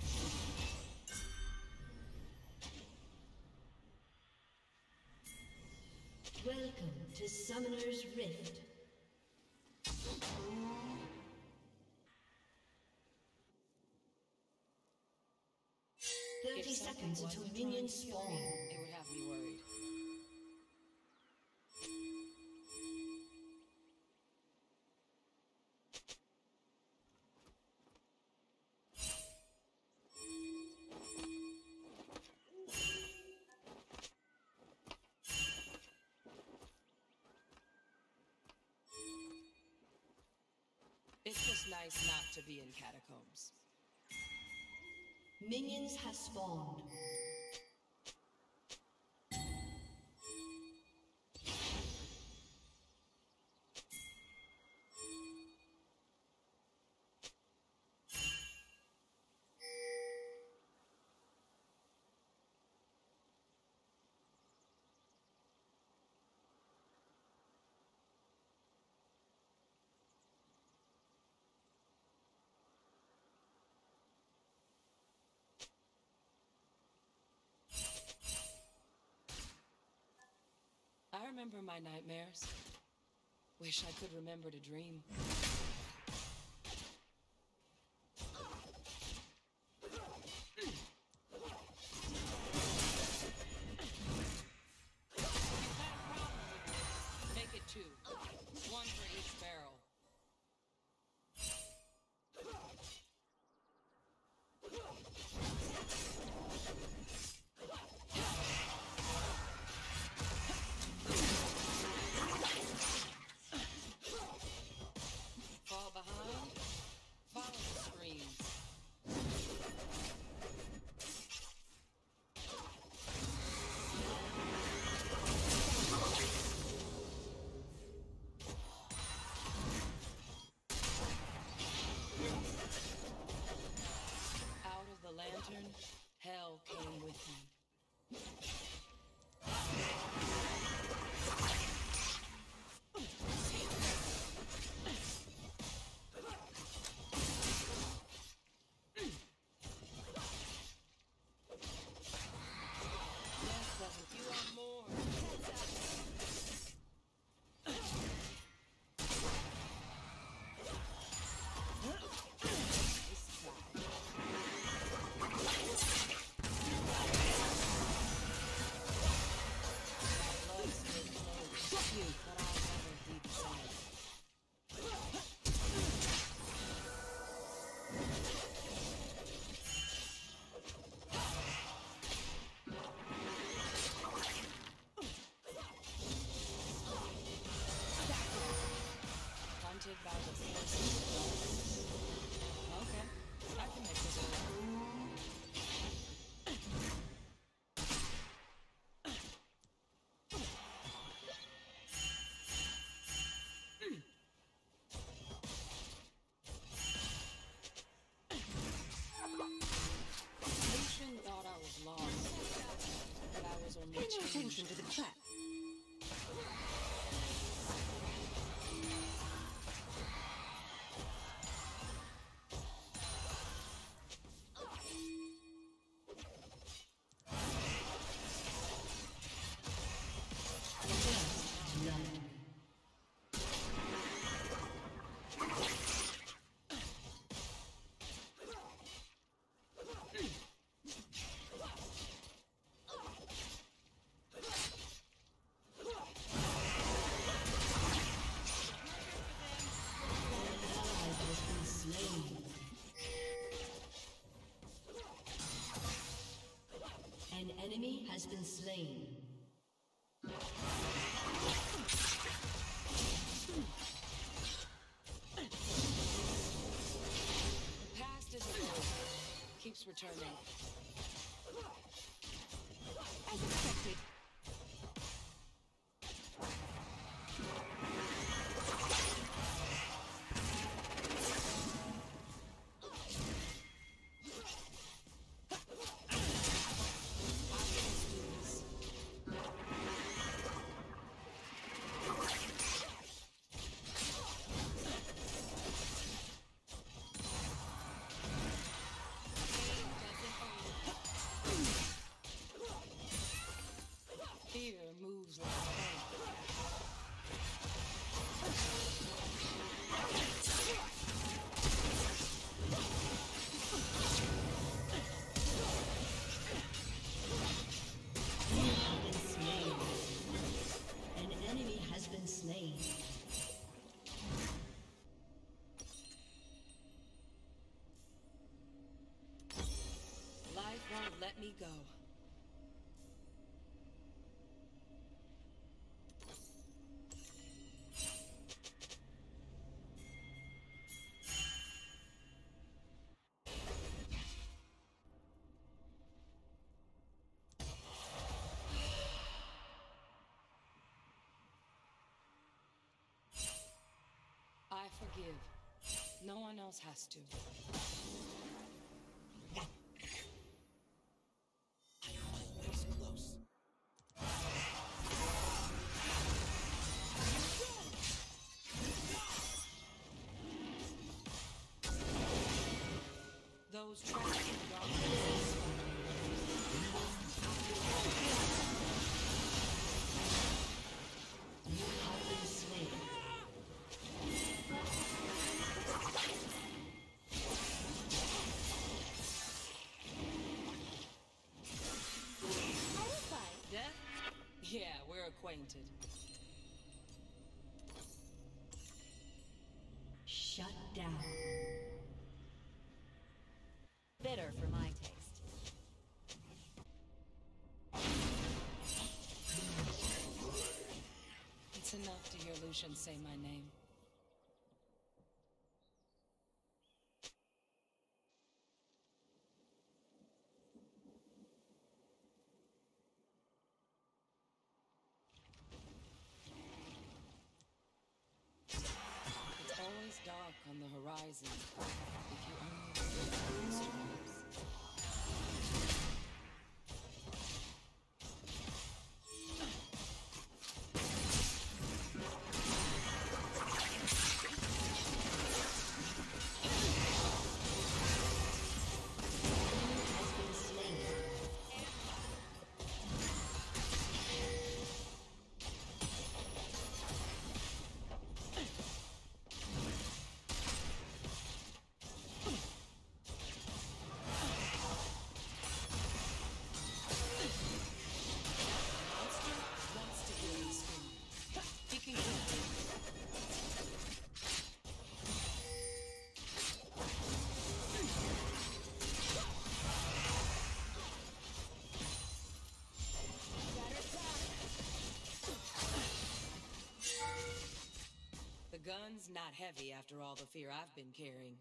Welcome to Summoner's Rift. thirty If something seconds until wasn't minions trying to kill spawn. me, it would have me worried. It's just nice not to be in catacombs. Minions have spawned. I remember my nightmares. Wish I could remember to dream. Make it two. One for each barrel. Fall behind? Follow the screams. Out of the lantern, hell came with me. Death doesn't you want more? Blood's been close, but I'll never be the same. Hunted by the forces of darkness. Okay, I can make this work. Lucian thought I was lost, but I was only Pay no attention changed. to the trap. An enemy has been slain. The past isn't over. Keeps returning. As expected. let me go. I forgive. No one else has to. That was close. Those trapped in darkness. You have been slain. Death? Yeah, we're acquainted. Shut down. Bitter for my taste. It's enough to hear Lucian say my name. It's always dark on the horizon. If you only see the stars. Wants to hear me scream. He can get me. The gun's not heavy after all the fear I've been carrying.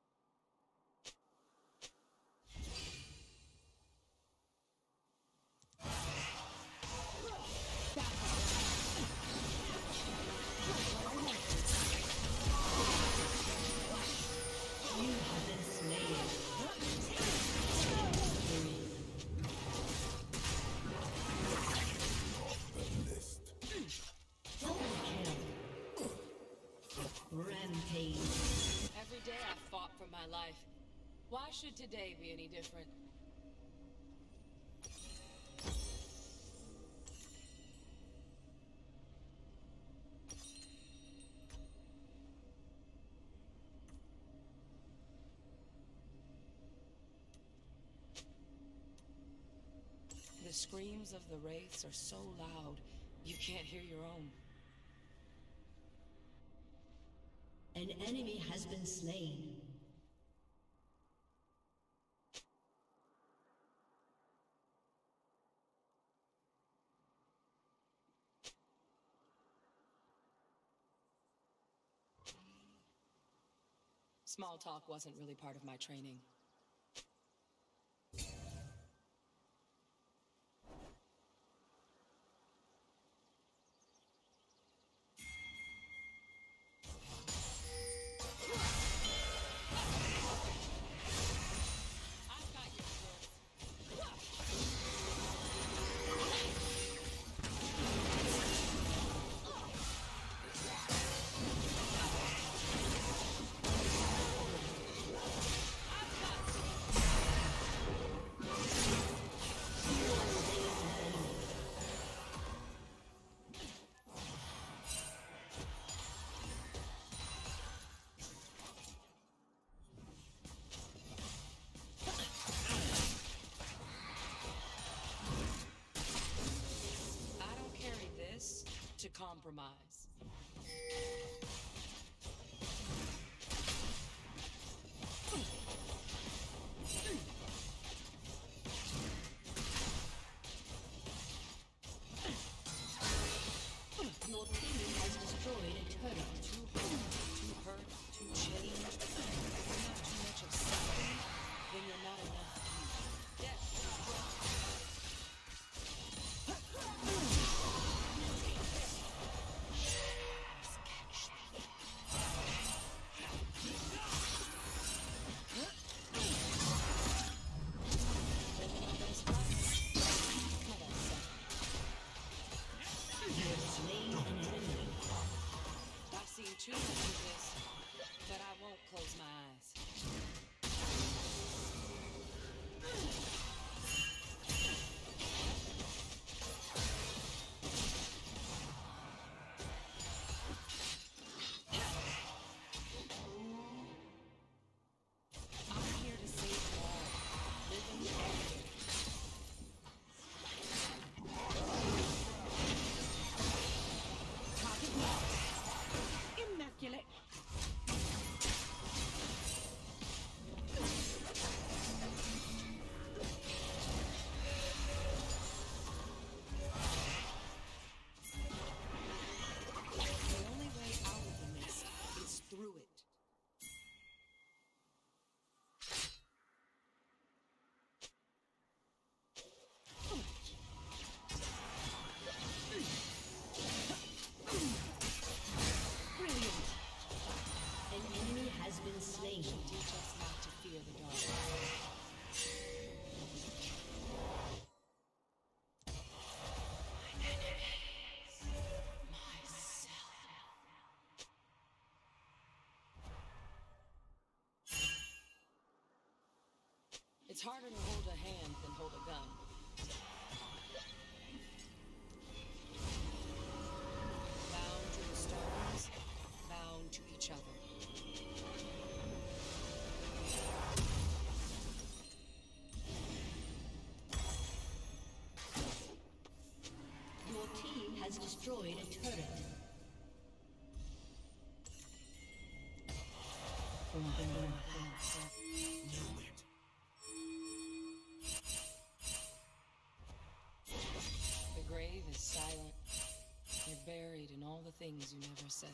You have been slain. Double kill. Rampage. Every day I fought for my life. Why should today be any different? The screams of the wraiths are so loud, you can't hear your own. An enemy has been slain. Small talk wasn't really part of my training. I've got your skills. I don't carry this to compromise. It's harder to hold a hand than hold a gun. Bound to the stars, bound to each other. Your team has destroyed a turret. The grave is silent. You're buried in all the things you never said.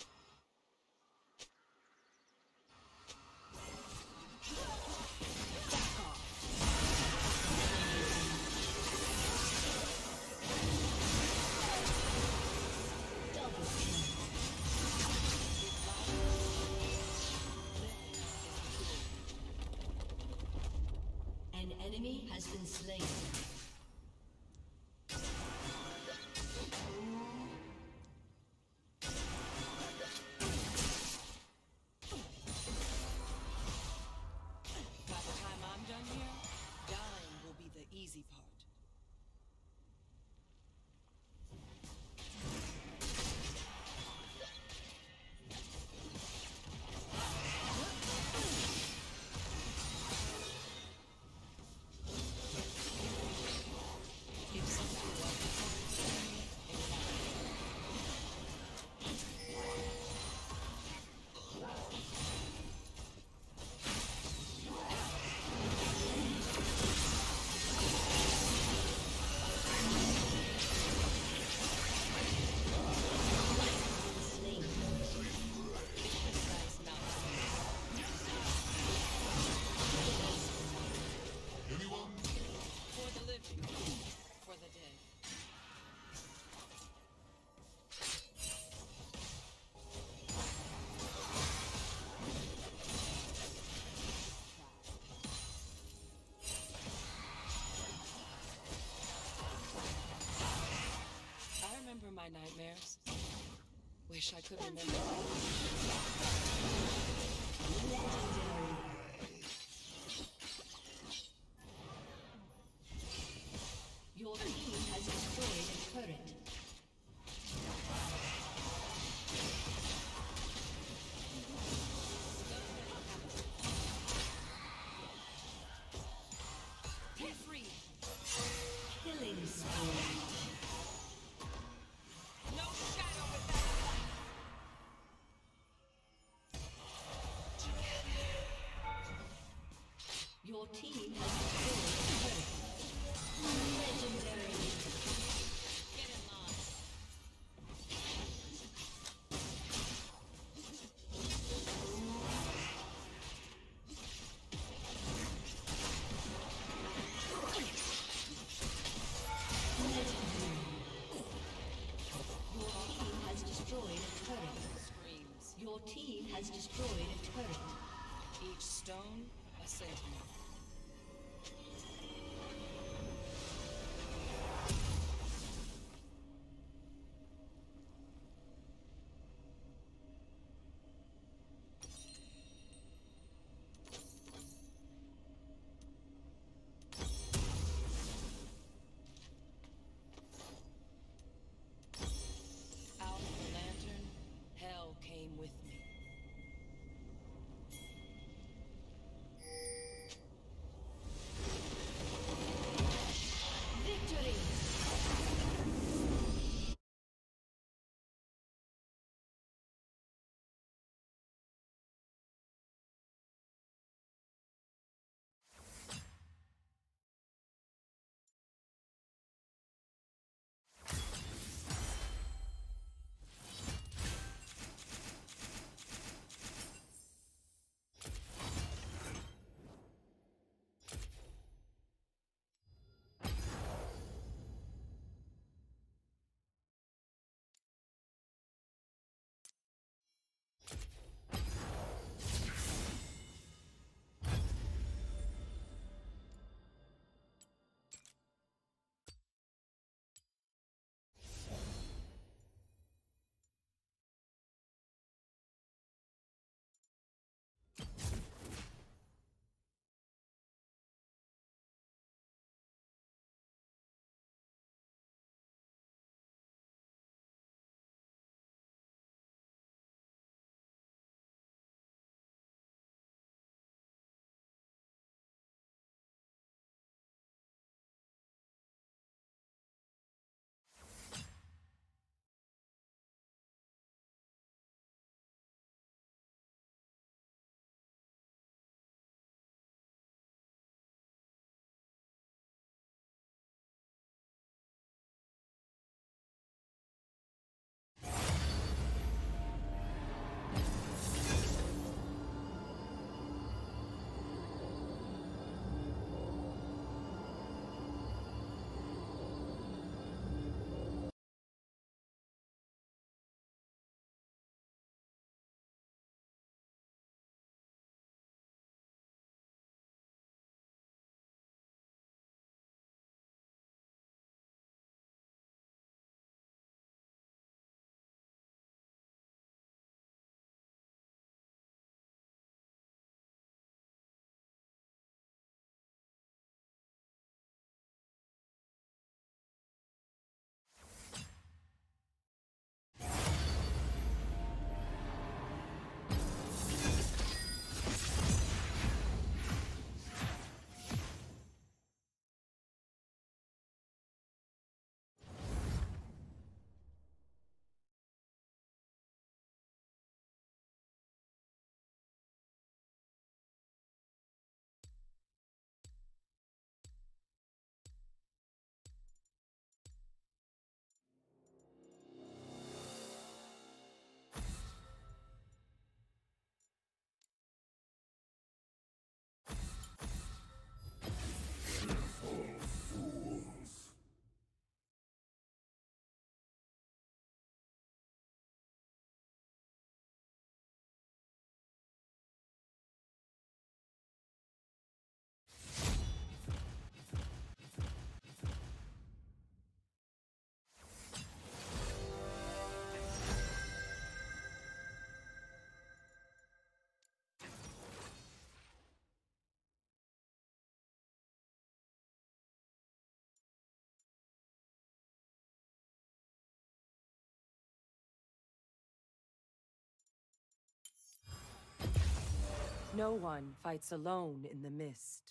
An enemy has been slain. By the time I'm done here, dying will be the easy part. If somebody for the living, for the dead. I remember my nightmares. Wish I could remember all. Your team has destroyed a turret. Get free! Killing spree. No shadow without Your team has destroyed a turret. Legendary. Get in line. Your team has destroyed a turret. Screams. Your team has destroyed a turret. Each stone, a sentinel. No one fights alone in the mist.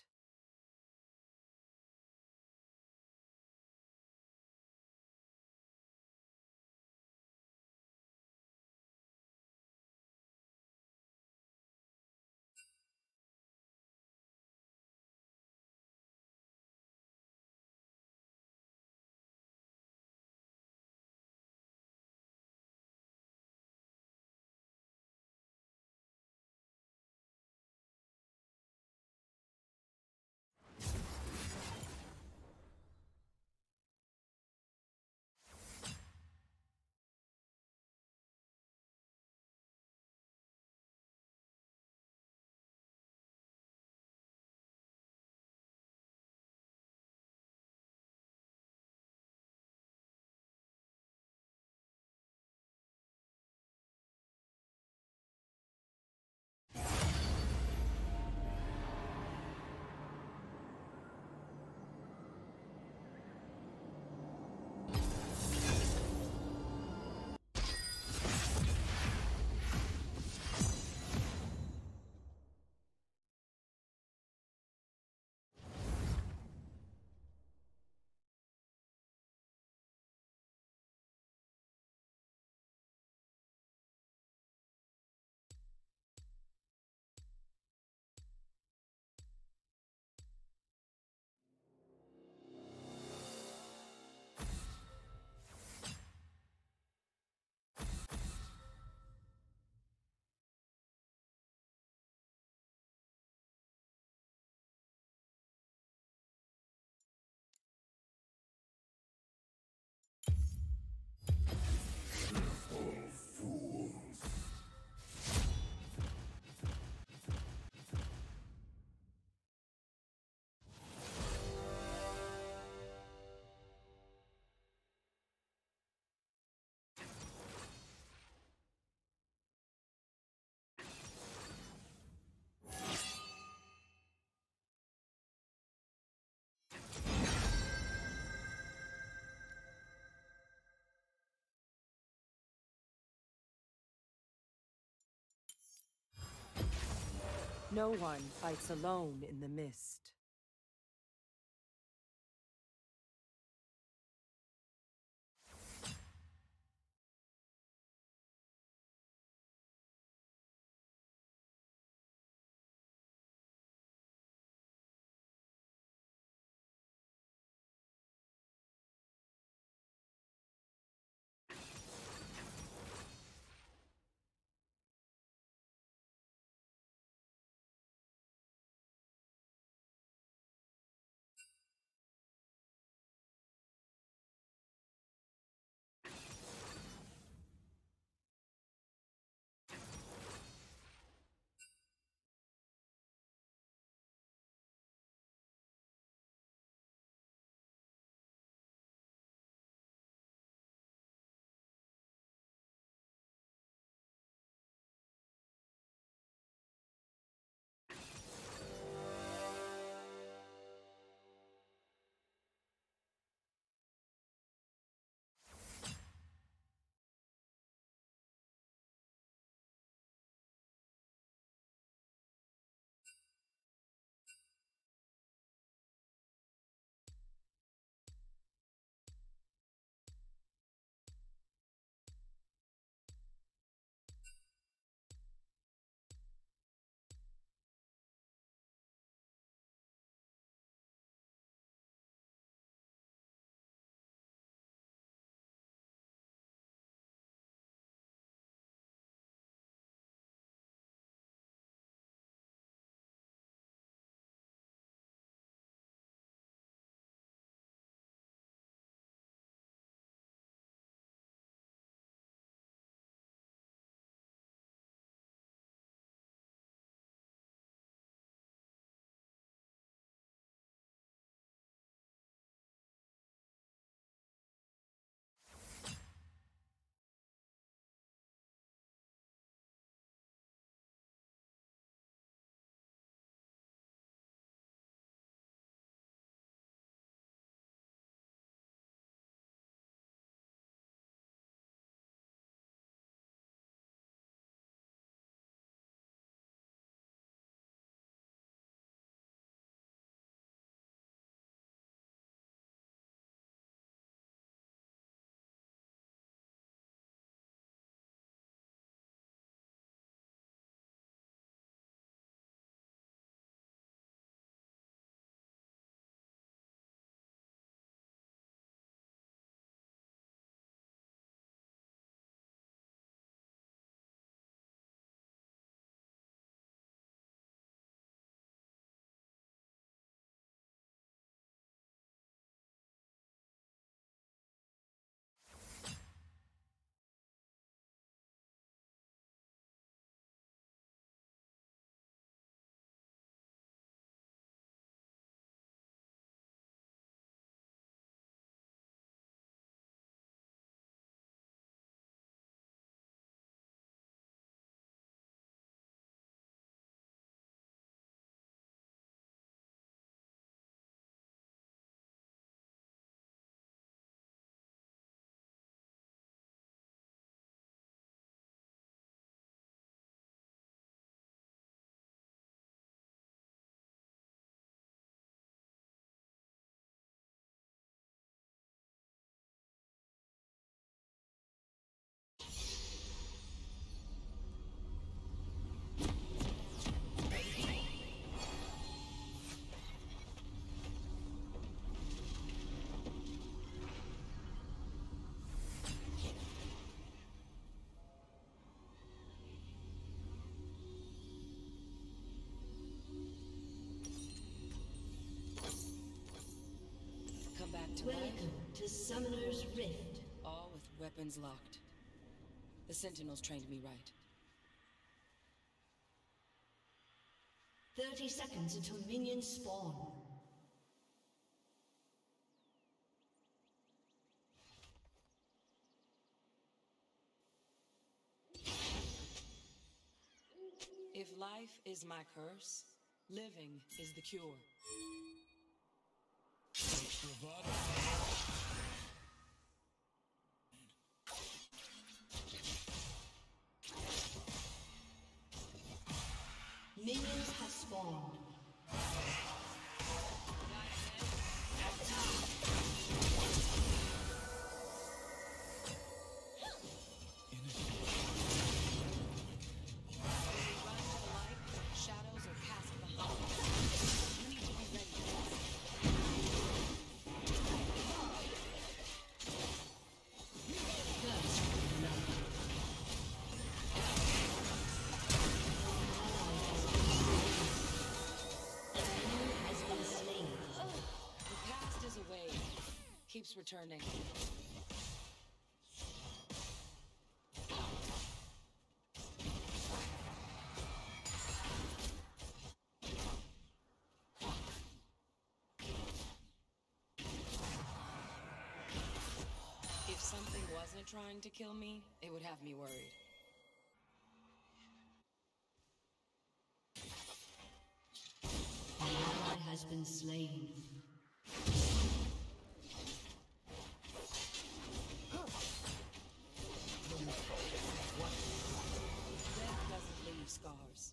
No one fights alone in the mist. Welcome to Summoner's Rift. All with weapons locked. The Sentinels trained me right. thirty seconds until minions spawn. If life is my curse, living is the cure. Minions have spawned. Keeps returning. If something wasn't trying to kill me, it would have me worried. An ally has been slain. Scars.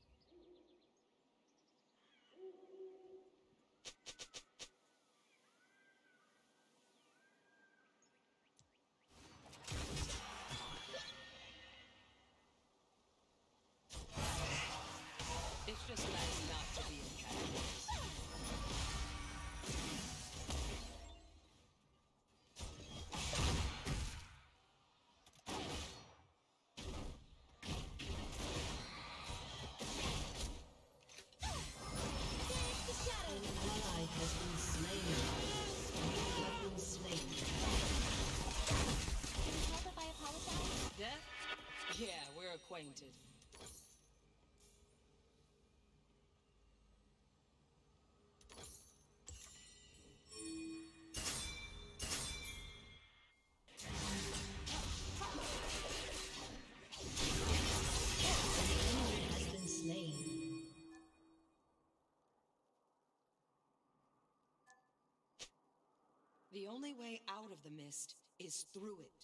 It's just nice not to be in categories. Yeah, we're acquainted. Has been slain. The only way out of the mist is through it.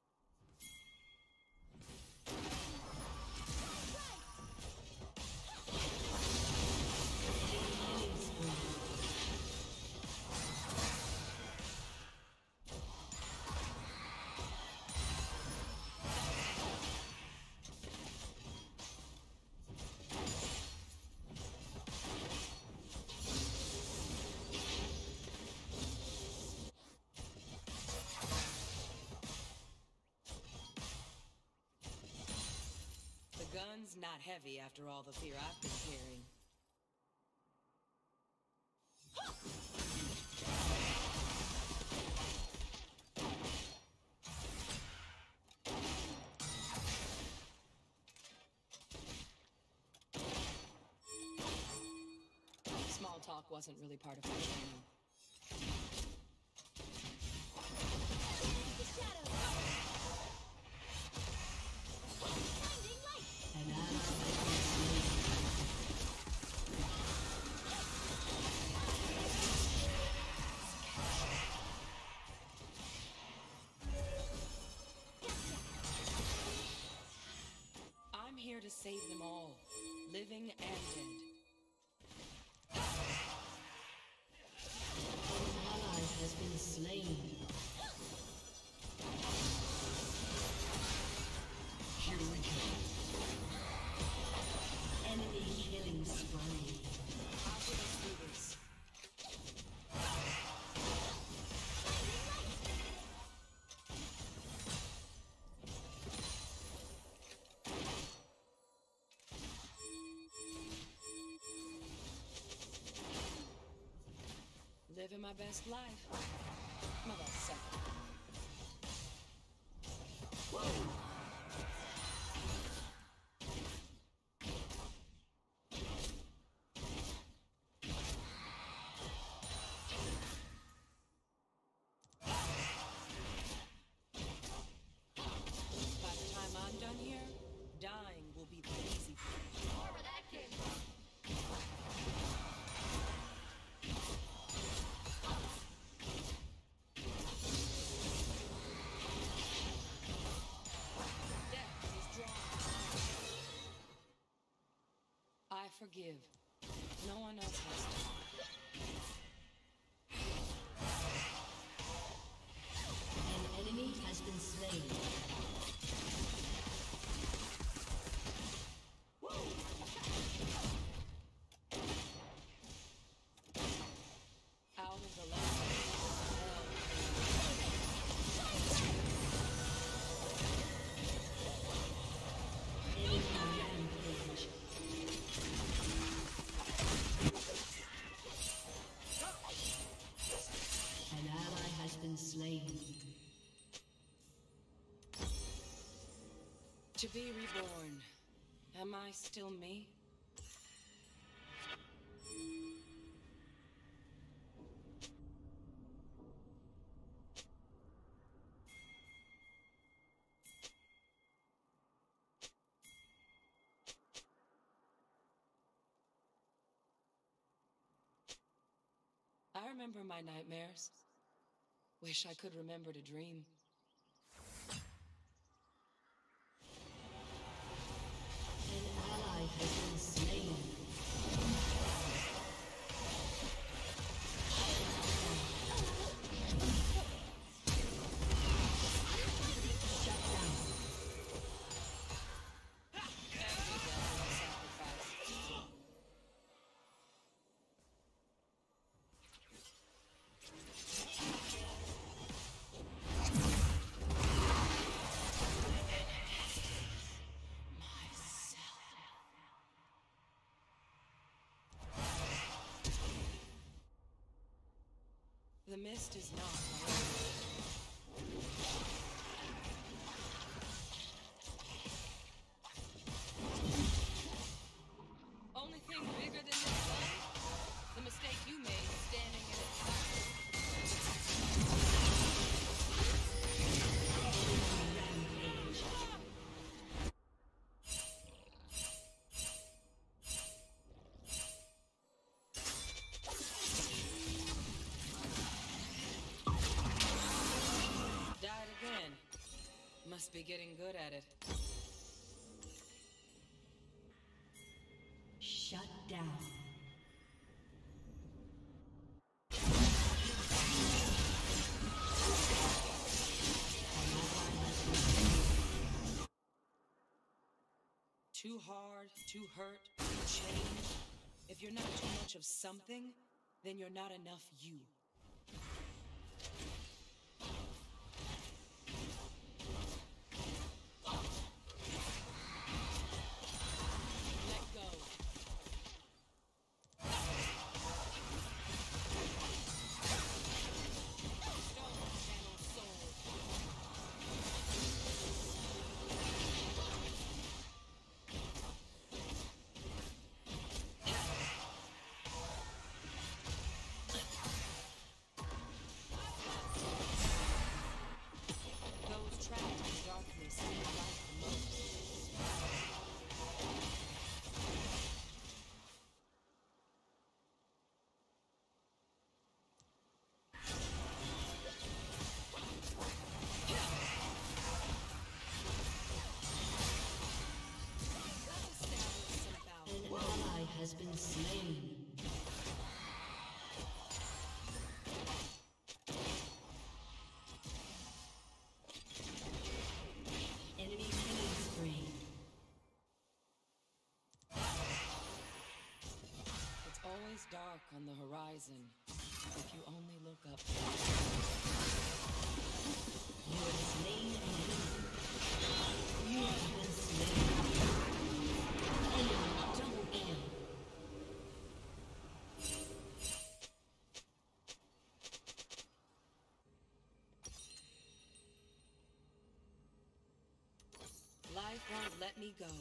Gun's not heavy after all the fear I've been carrying. Small talk wasn't really part of my training. I'm here to save them all, living and dead. Living my best life. My best self. By the time I'm done here, dying will be the easy thing. Wherever that came from. Death is drawn. I forgive. No one else has to. An enemy has been slain. Out of the land. Enemy rampage. An ally has been slain. To be reborn. Am I still me? I remember my nightmares. Wish I could remember to dream. An ally has been slain. Shut down. The mist is not my enemy. Only thing bigger than this sun? The mistake you made standing in its path. Died again. Must be getting good at it. Shut down. Too hard, too hurt, too changed. If you're not too much of something, then you're not enough you. Let go. Stone channel soul. Those trapped in darkness need light the most. An ally has been slain. Enemy killing spree. It's always dark on the horizon if you only look up. You have slain an enemy. You have been slain. Enemy double kill. won't let me go.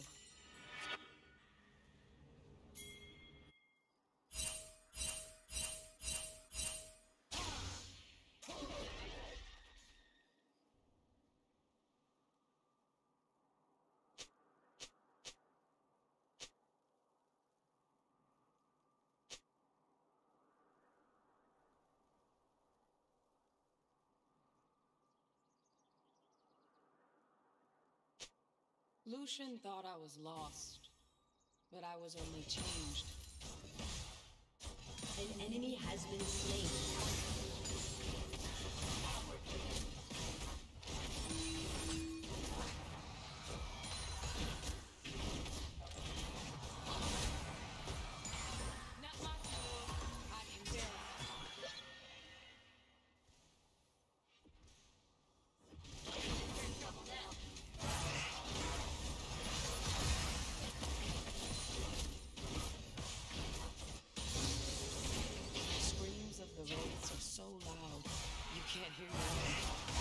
Lucian thought I was lost, but I was only changed. An enemy has been slain. The raids are so loud, you can't hear your own.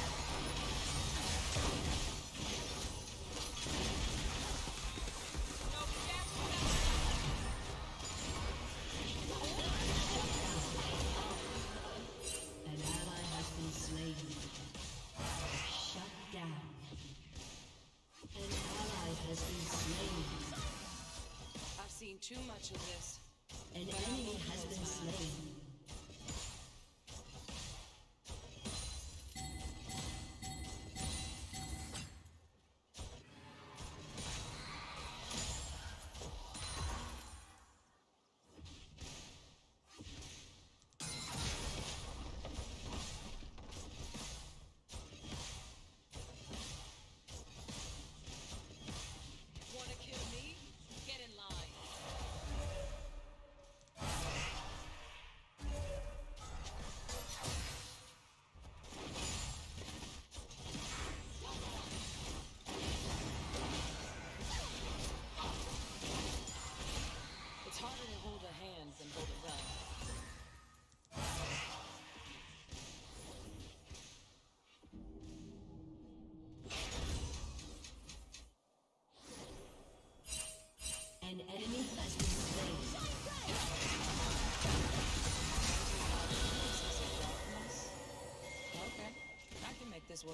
An ally has been slain. Shut down. An ally has been slain. I've seen too much of this. An enemy has been slain. An enemy has been slain. Okay, I can make this work.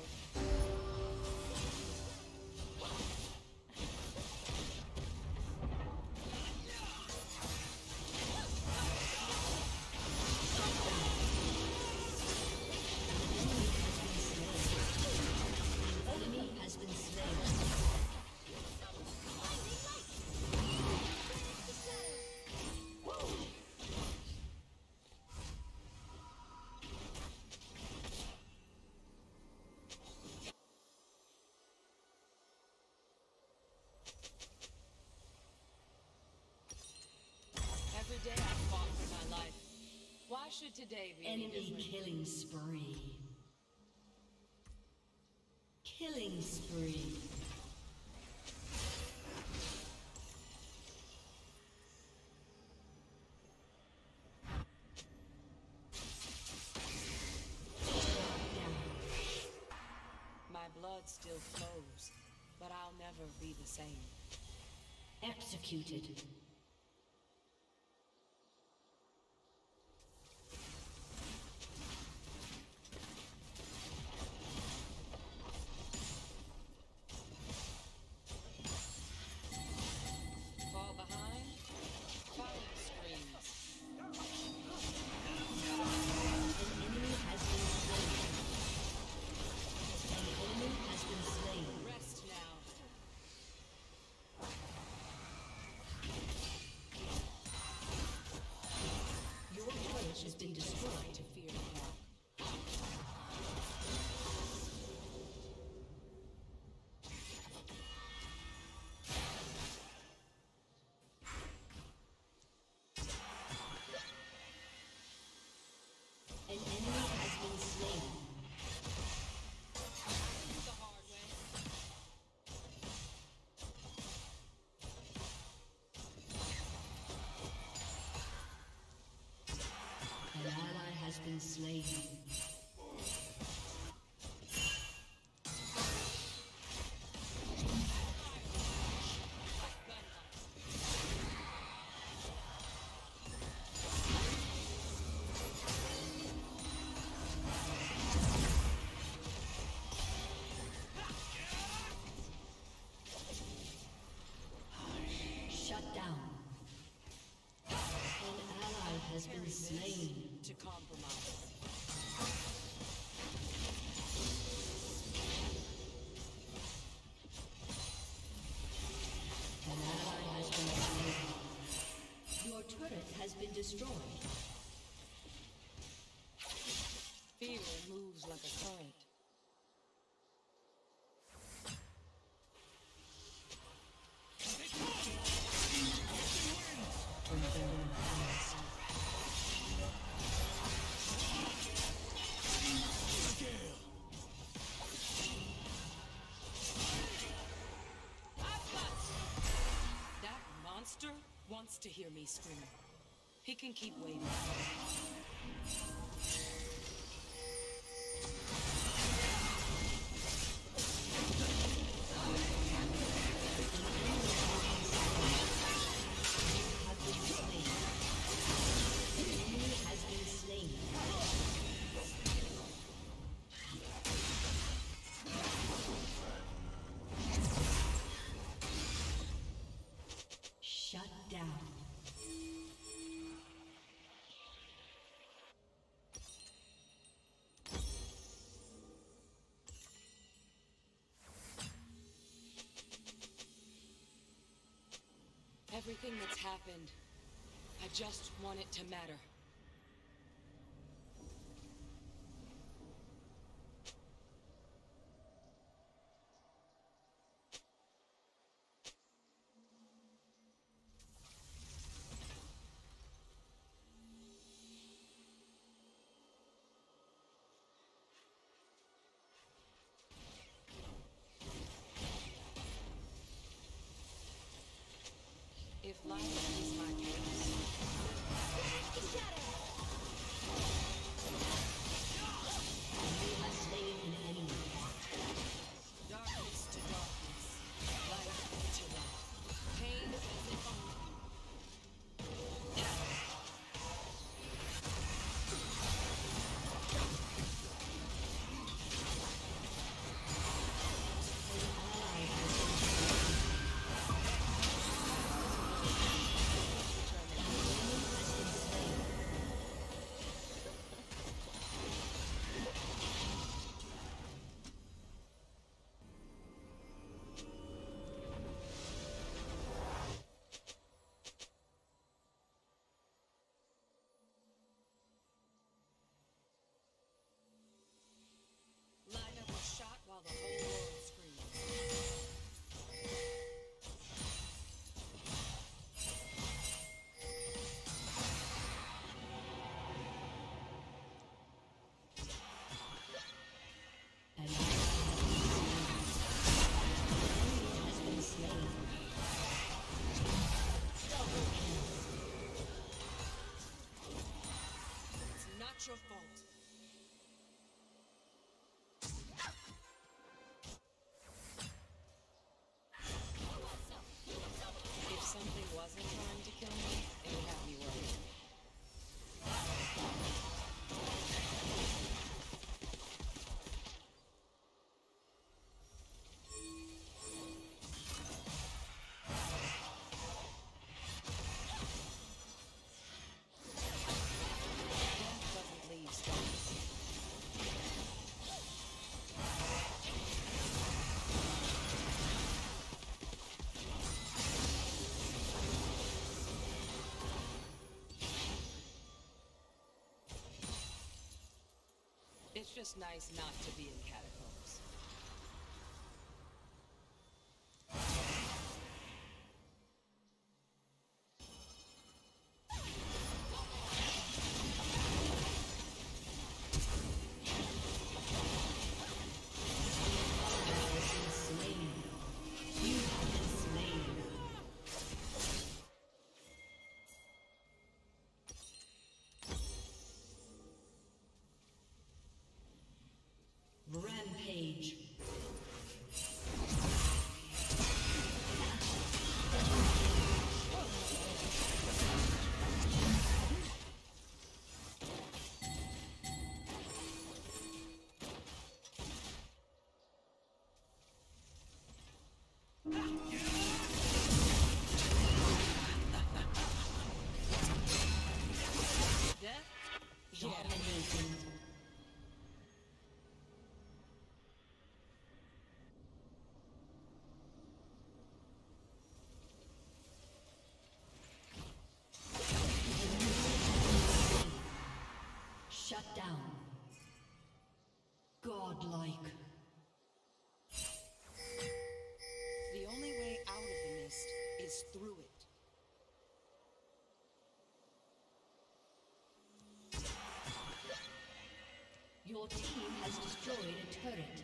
Every day I fought for my life. Why should today be any Enemy different? killing spree. Killing spree. My blood still flows, but I'll never be the same. Executed. Fall behind? Fighting screams. An enemy has been slain. An enemy has been slain. Rest now. Your turret has been destroyed. To fear now. An enemy has been slain. The hard way. An ally has been slain. compromise. An ally has been slain. Your turret has been destroyed. Fear moves like a current. That monster wants to hear me scream. He can keep waiting. Shut down. Everything that's happened, I just want it to matter. If life is my choice, You have slain an enemy. darkness to darkness, light to light, pain as if I'm line up a shot while the whole world screams. An ally has been slain. Double kill. It's not your fault. If something wasn't trying to kill me, it would have me worried. Death doesn't leave scars. It's just nice not to be in catacombs. Slain. You have been slain. Rampage. Dominating. Shut down. Godlike. The only way out of the mist is through it. Your team has destroyed a turret.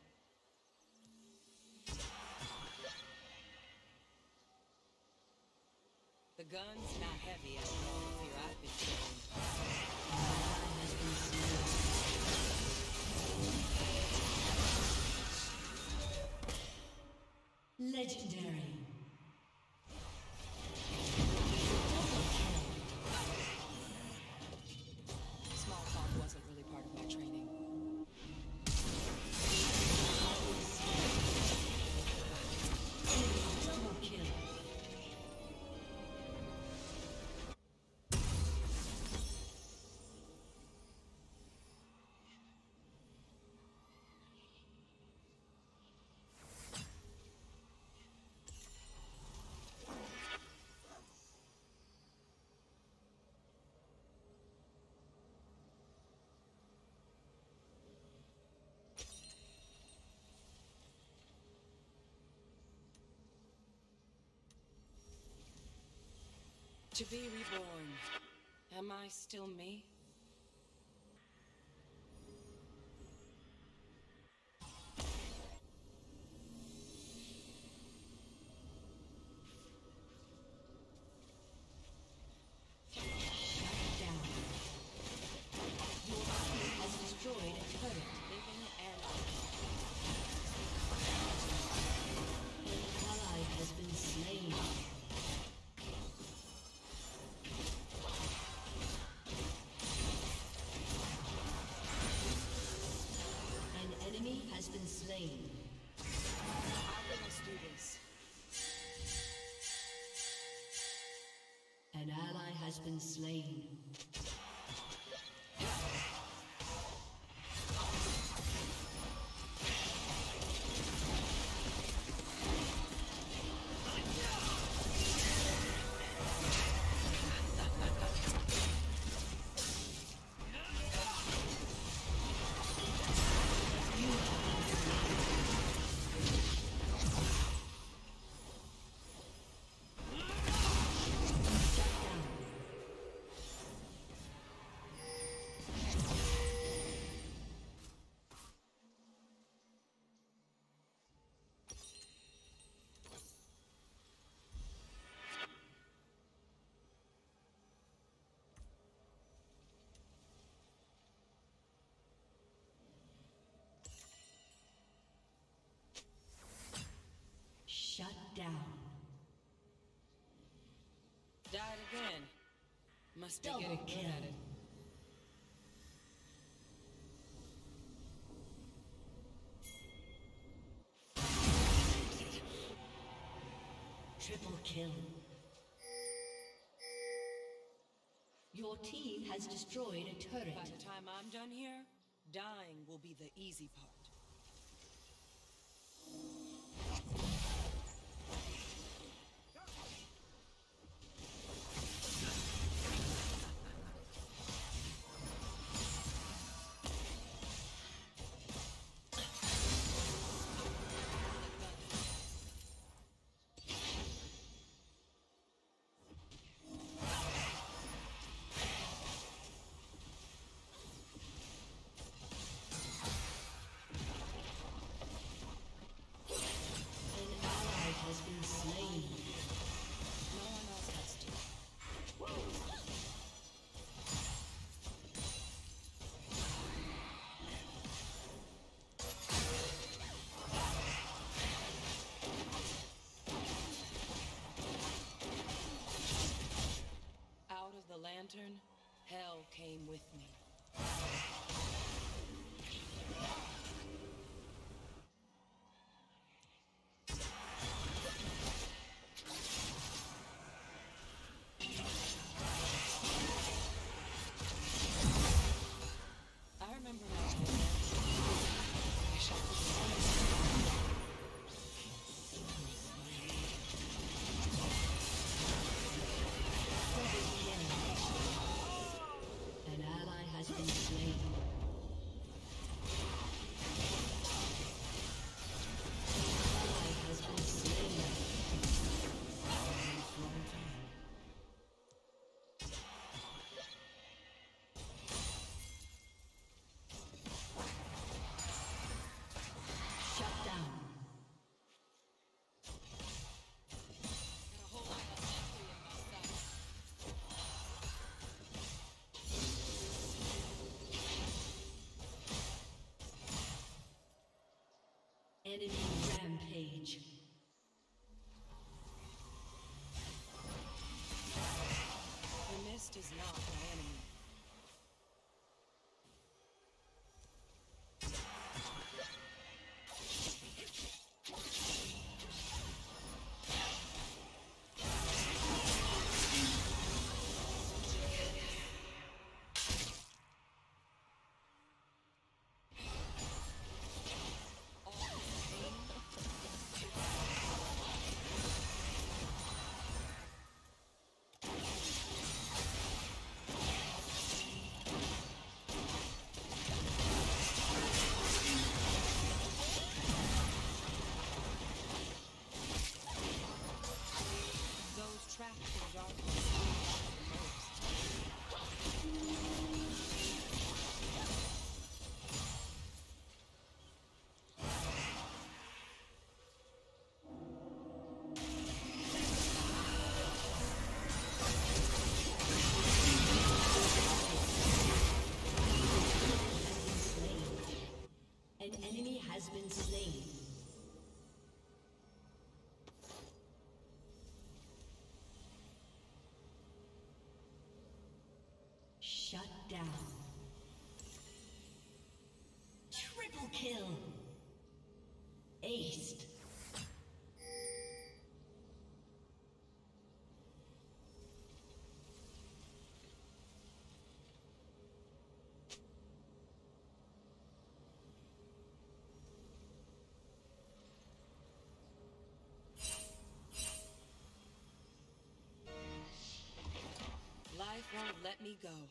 The gun's not heavy as long as here I've been trained. Has been slain. Legendary. Small talk wasn't really part of my training. Double kill. To be reborn. Am I still me? Has been slain. How can us do this? An ally has been slain. Shut down. Died again. Must be Double getting good kill. at it. Triple kill. Your team has destroyed a turret. By the time I'm done here, dying will be the easy part. Lantern, hell came with me. Enemy rampage. The mist is not my enemy. Has been slain. Shut down. Triple kill. Aced. Life won't let me go.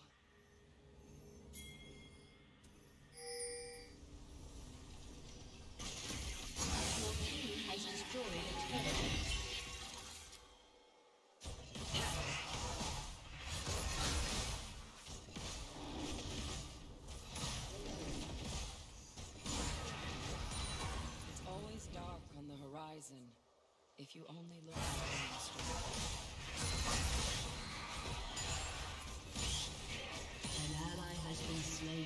Your team has destroyed a turret. It's always dark on the horizon if you only look at the street. Has been slain.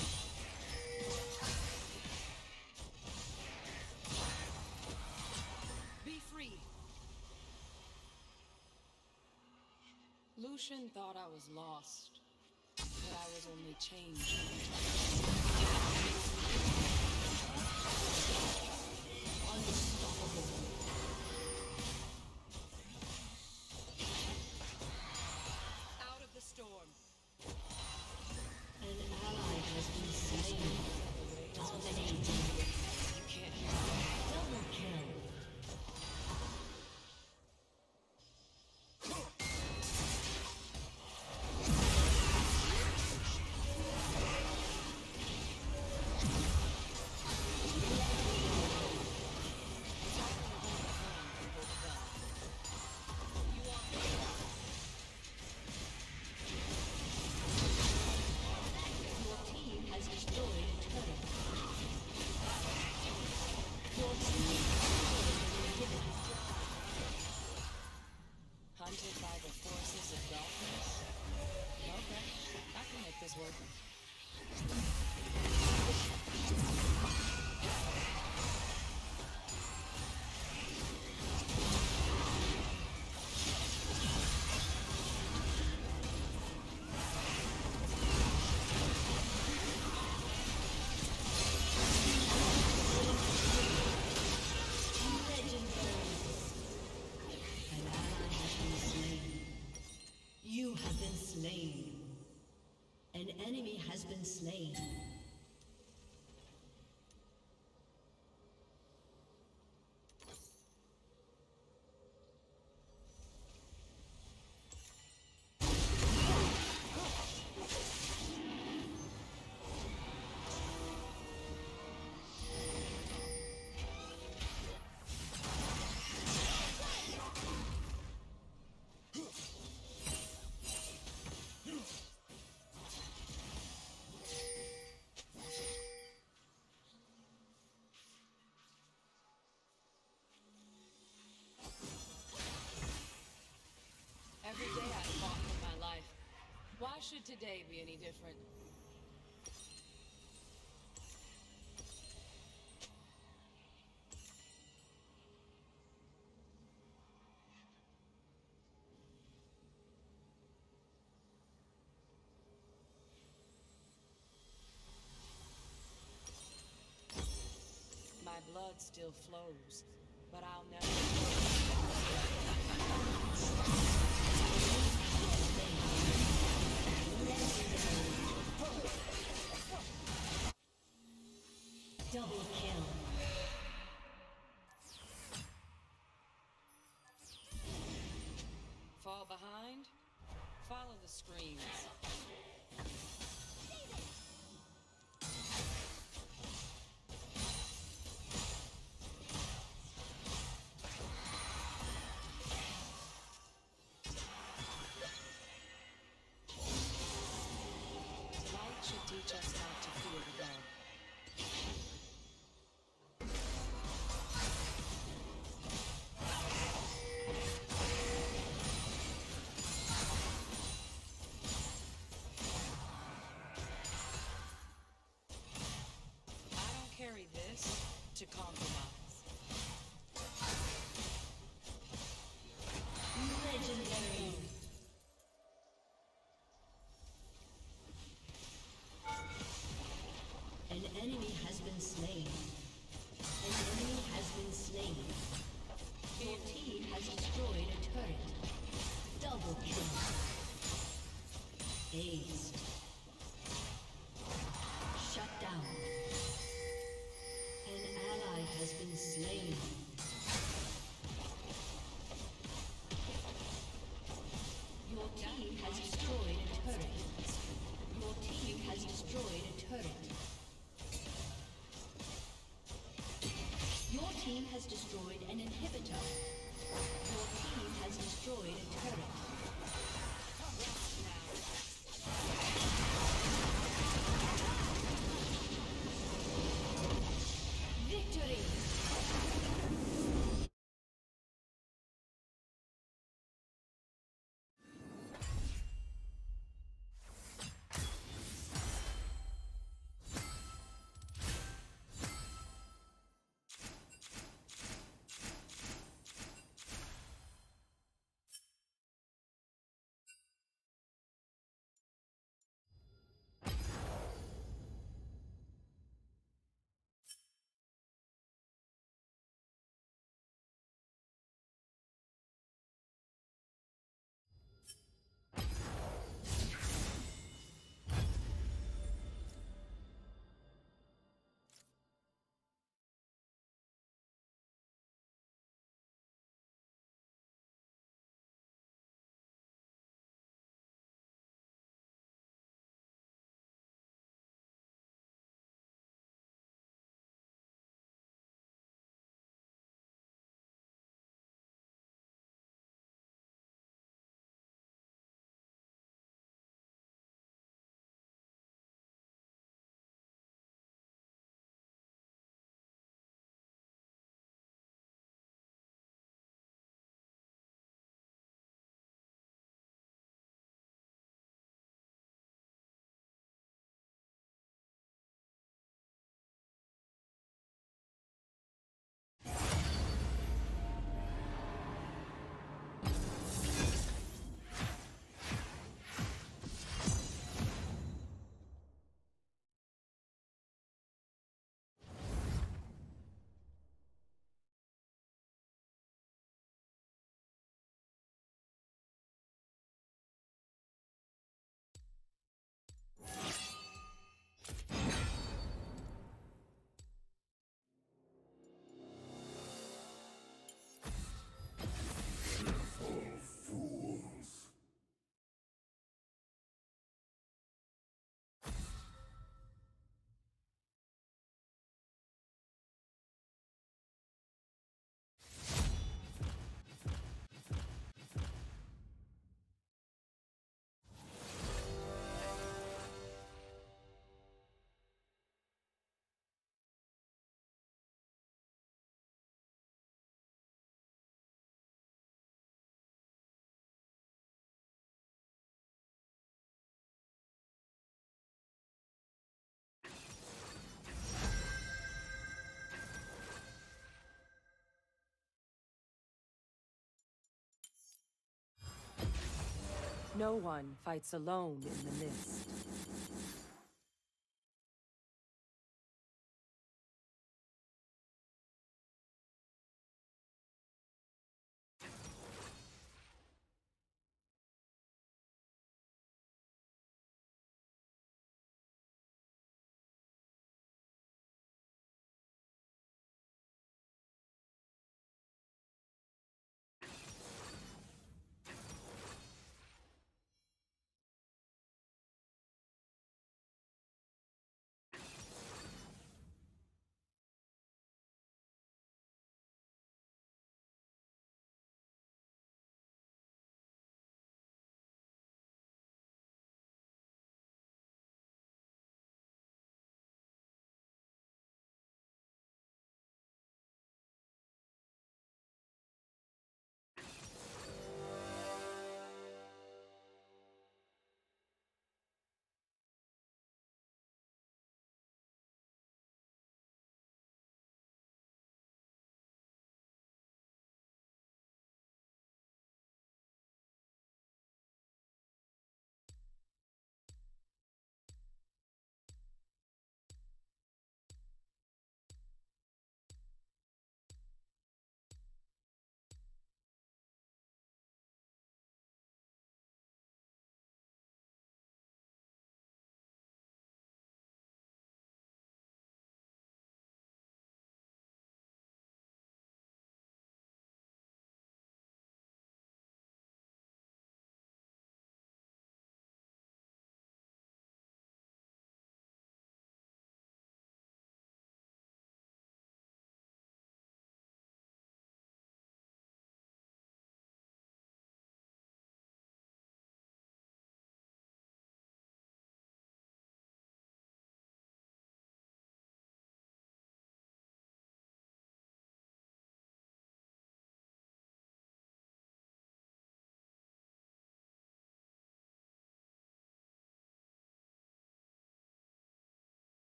Be free. Lucian thought I was lost, but I was only changed. Unstoppable. Out of the storm. An ally has been slain. Dominating. You can't hear me. Double kill. Hunted by the forces of darkness? Okay, I can make this work. You have been slain. An enemy has been slain. Every day I fought for my life. Why should today be any different? blood still flows, but I'll never... Double kill. Fall behind? Follow the screams. Light should teach us not to fear the dark. Carry this to compromise. Legendary. An enemy has been slain. An enemy has been slain. Your team has destroyed a turret. Double kill. Ace. Shut down. An ally has been slain. Your team has destroyed a turret. Your team has destroyed a turret. Your team has destroyed an inhibitor. Your team has destroyed a turret. Victory! No one fights alone in the mist.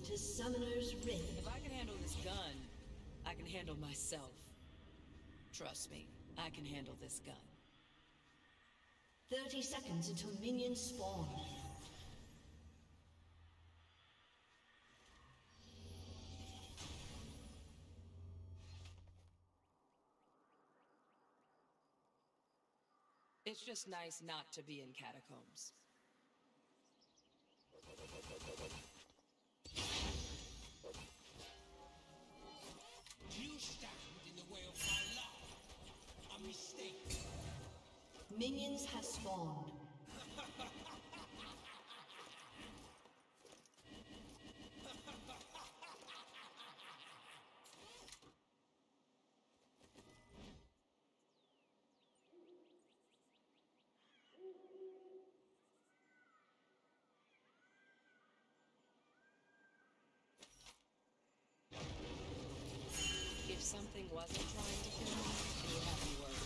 to Summoner's Rift. If I can handle this gun, I can handle myself. Trust me, I can handle this gun. thirty seconds until minions spawn. It's just nice not to be in catacombs. You stand in the way of my law. A mistake. Minions have spawned. If something wasn't trying to kill me, it would have me worried.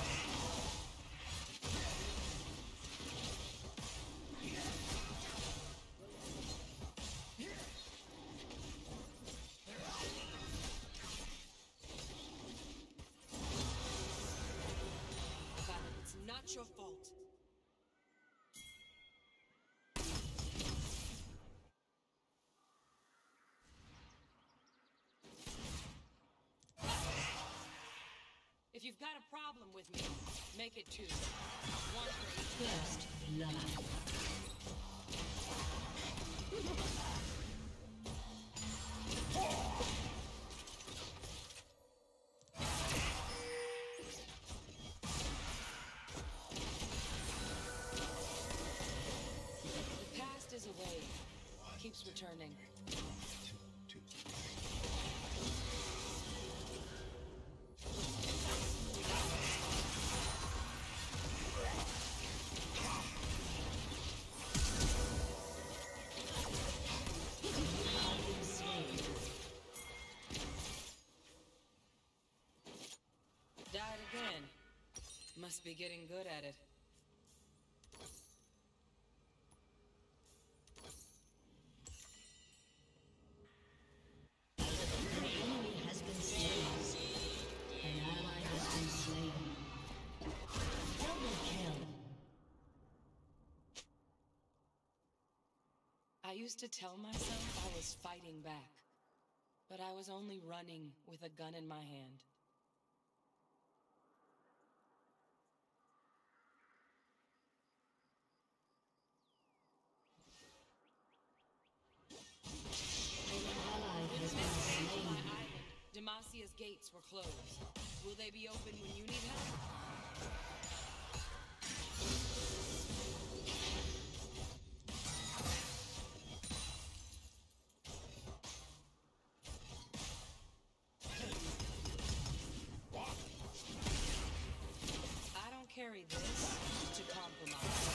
But it's not your fault. If you've got a problem with me, make it two. One for each. First blood. The past is a wave. Keeps returning. Died again. Must be getting good at it. An enemy has been slain. An ally has been slain. Double kill. I used to tell myself I was fighting back, but I was only running with a gun in my hand. Demasia's gates were closed. Will they be open when you need help? I don't carry this to compromise.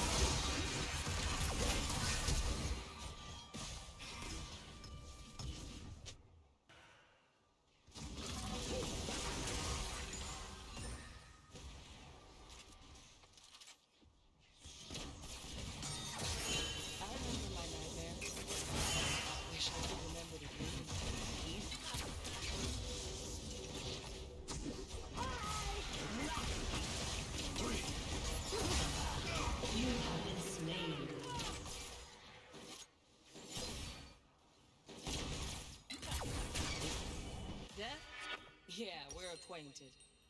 Yeah, we're acquainted.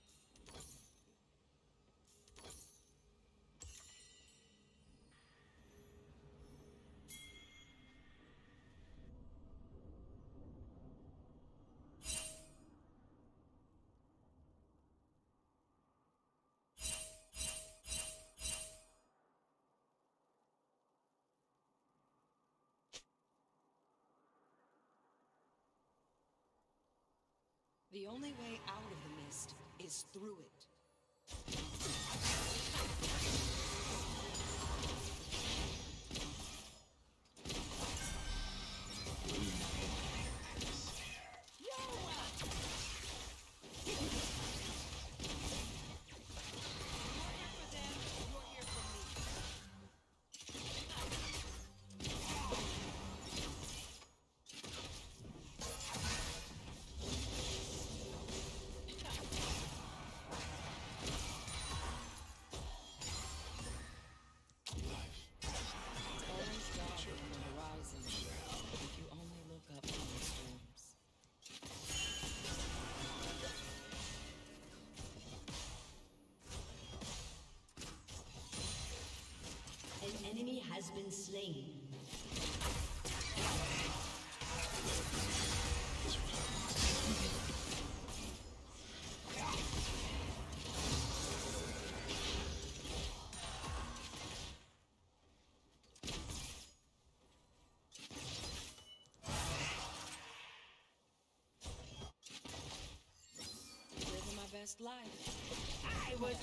The only way out of the mist is through it. slain. Living my best life. I was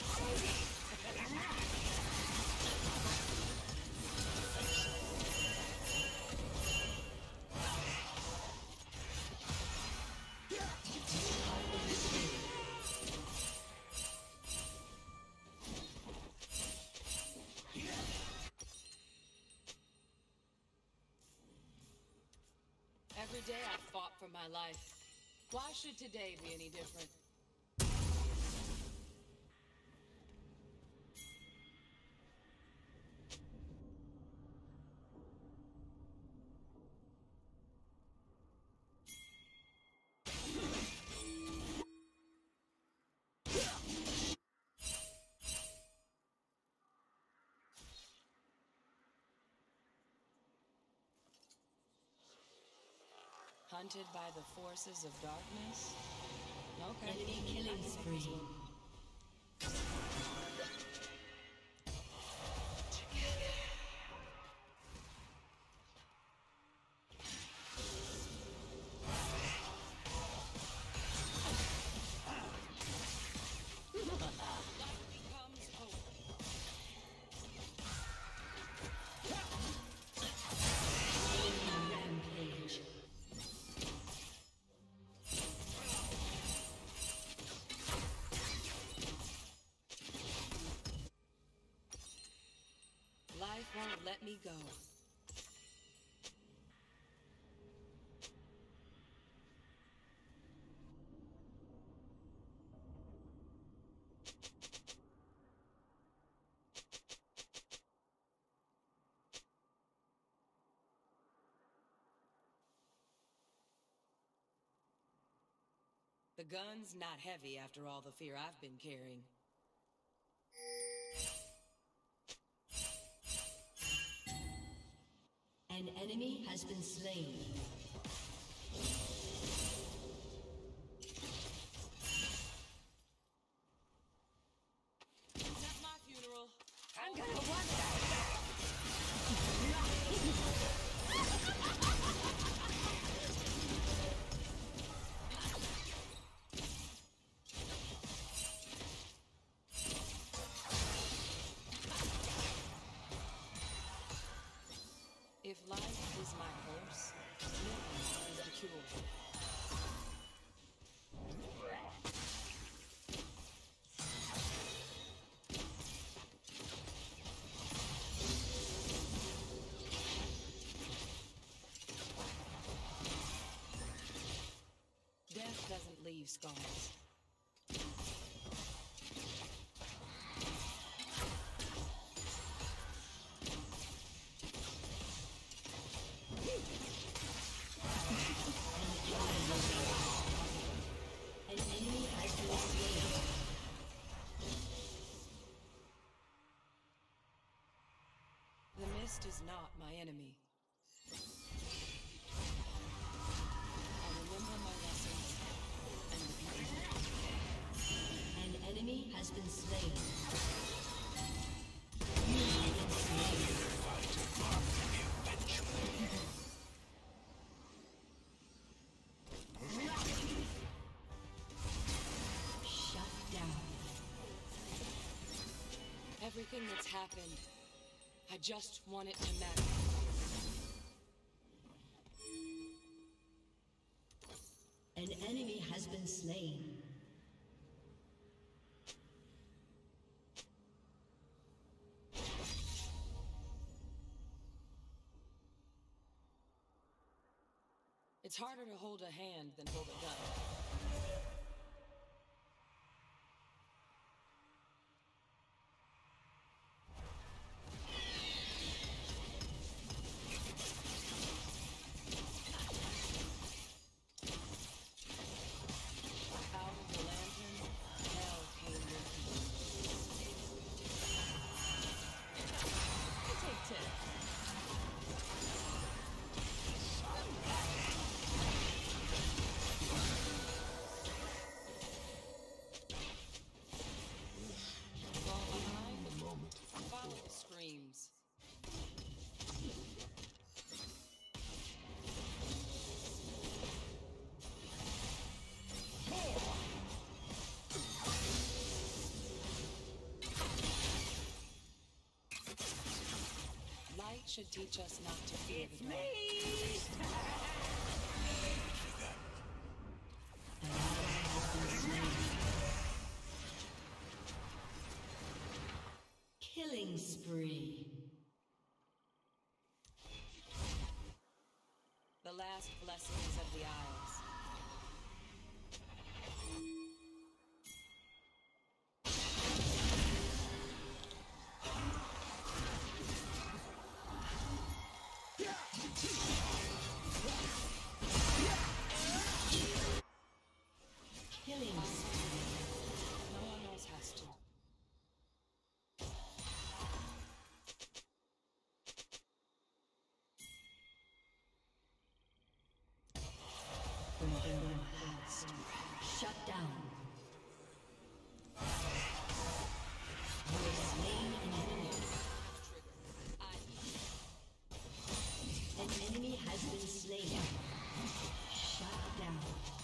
Every day I fought for my life. Why should today be any different? Hunted by the forces of darkness? Okay. Enemy killing spree. Life won't let me go. The gun's not heavy after all the fear I've been carrying. An enemy has been slain. It's not my funeral. I'm gonna want that. If life is my curse, living is the cure. Death doesn't leave scars. An enemy has been slain. The mist is not my enemy. I remember my lessons and repeat them. An enemy has been slain. You have been slain. Shut down. Everything that's happened, I just want it to matter. An enemy has been slain. It's harder to hold a hand than hold a gun. Out of the lantern, hell came with me. I take tips. Teach us not to fear It's the me! Killing spree. The last blessings of the Isles. Killing spree. No one else has to. Shut down. You have slain an enemy. An enemy has been slain. Shut down.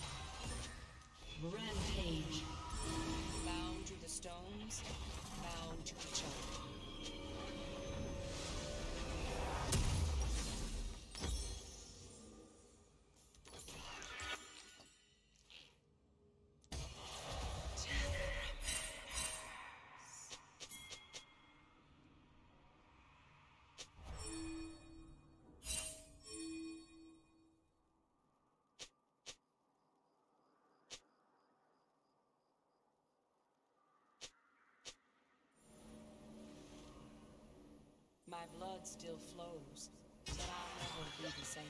Rampage. Bound to the stones, bound to each other. My blood still flows, but I'll never be the same.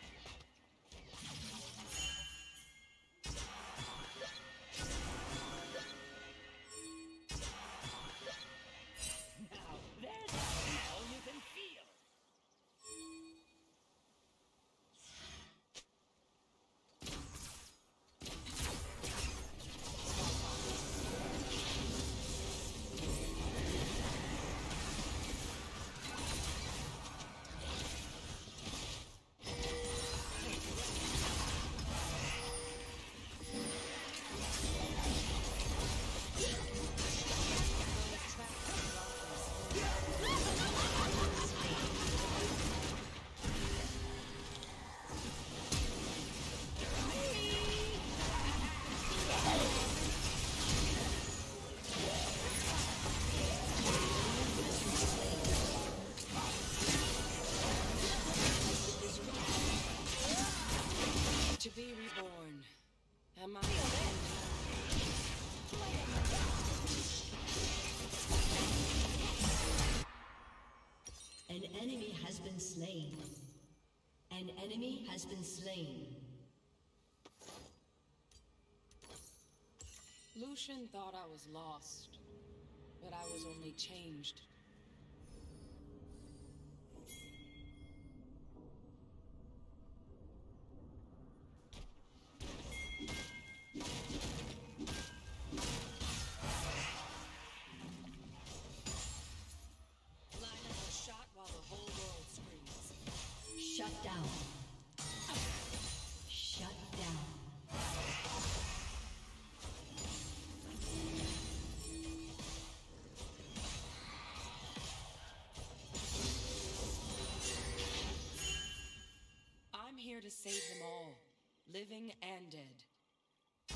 Now, there's a smell you can feel. To be reborn. Am I? An enemy has been slain. An enemy has been slain. Lucian thought I was lost, but I was only changed. Line up a shot while the whole world screams. Shut down. Shut down. I'm here to save them all, living and dead.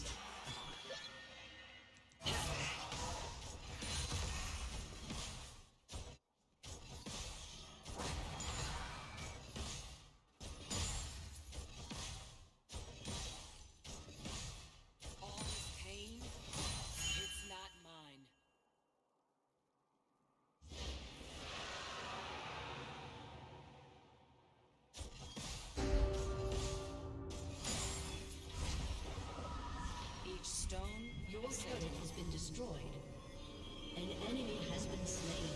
All this pain, it's not mine. Each stone, Your a symbol. turret has been destroyed. An enemy has been slain.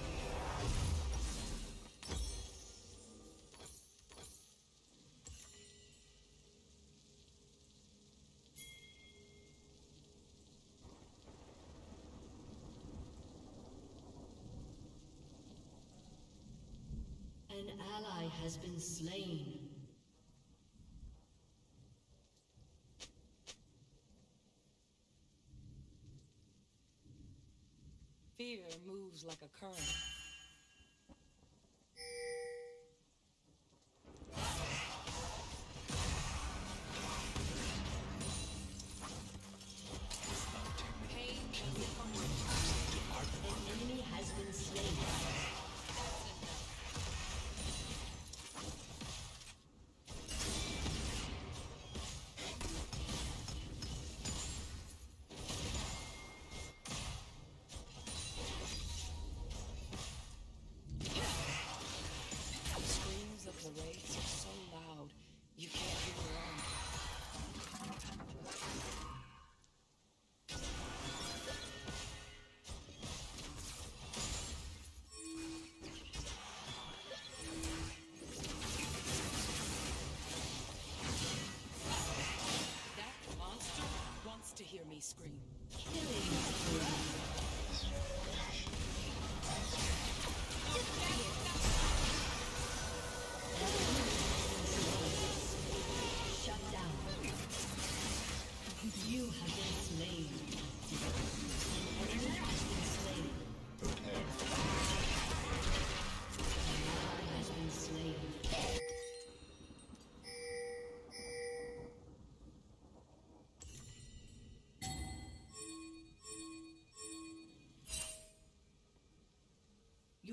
An ally has been slain. Fear moves like a current.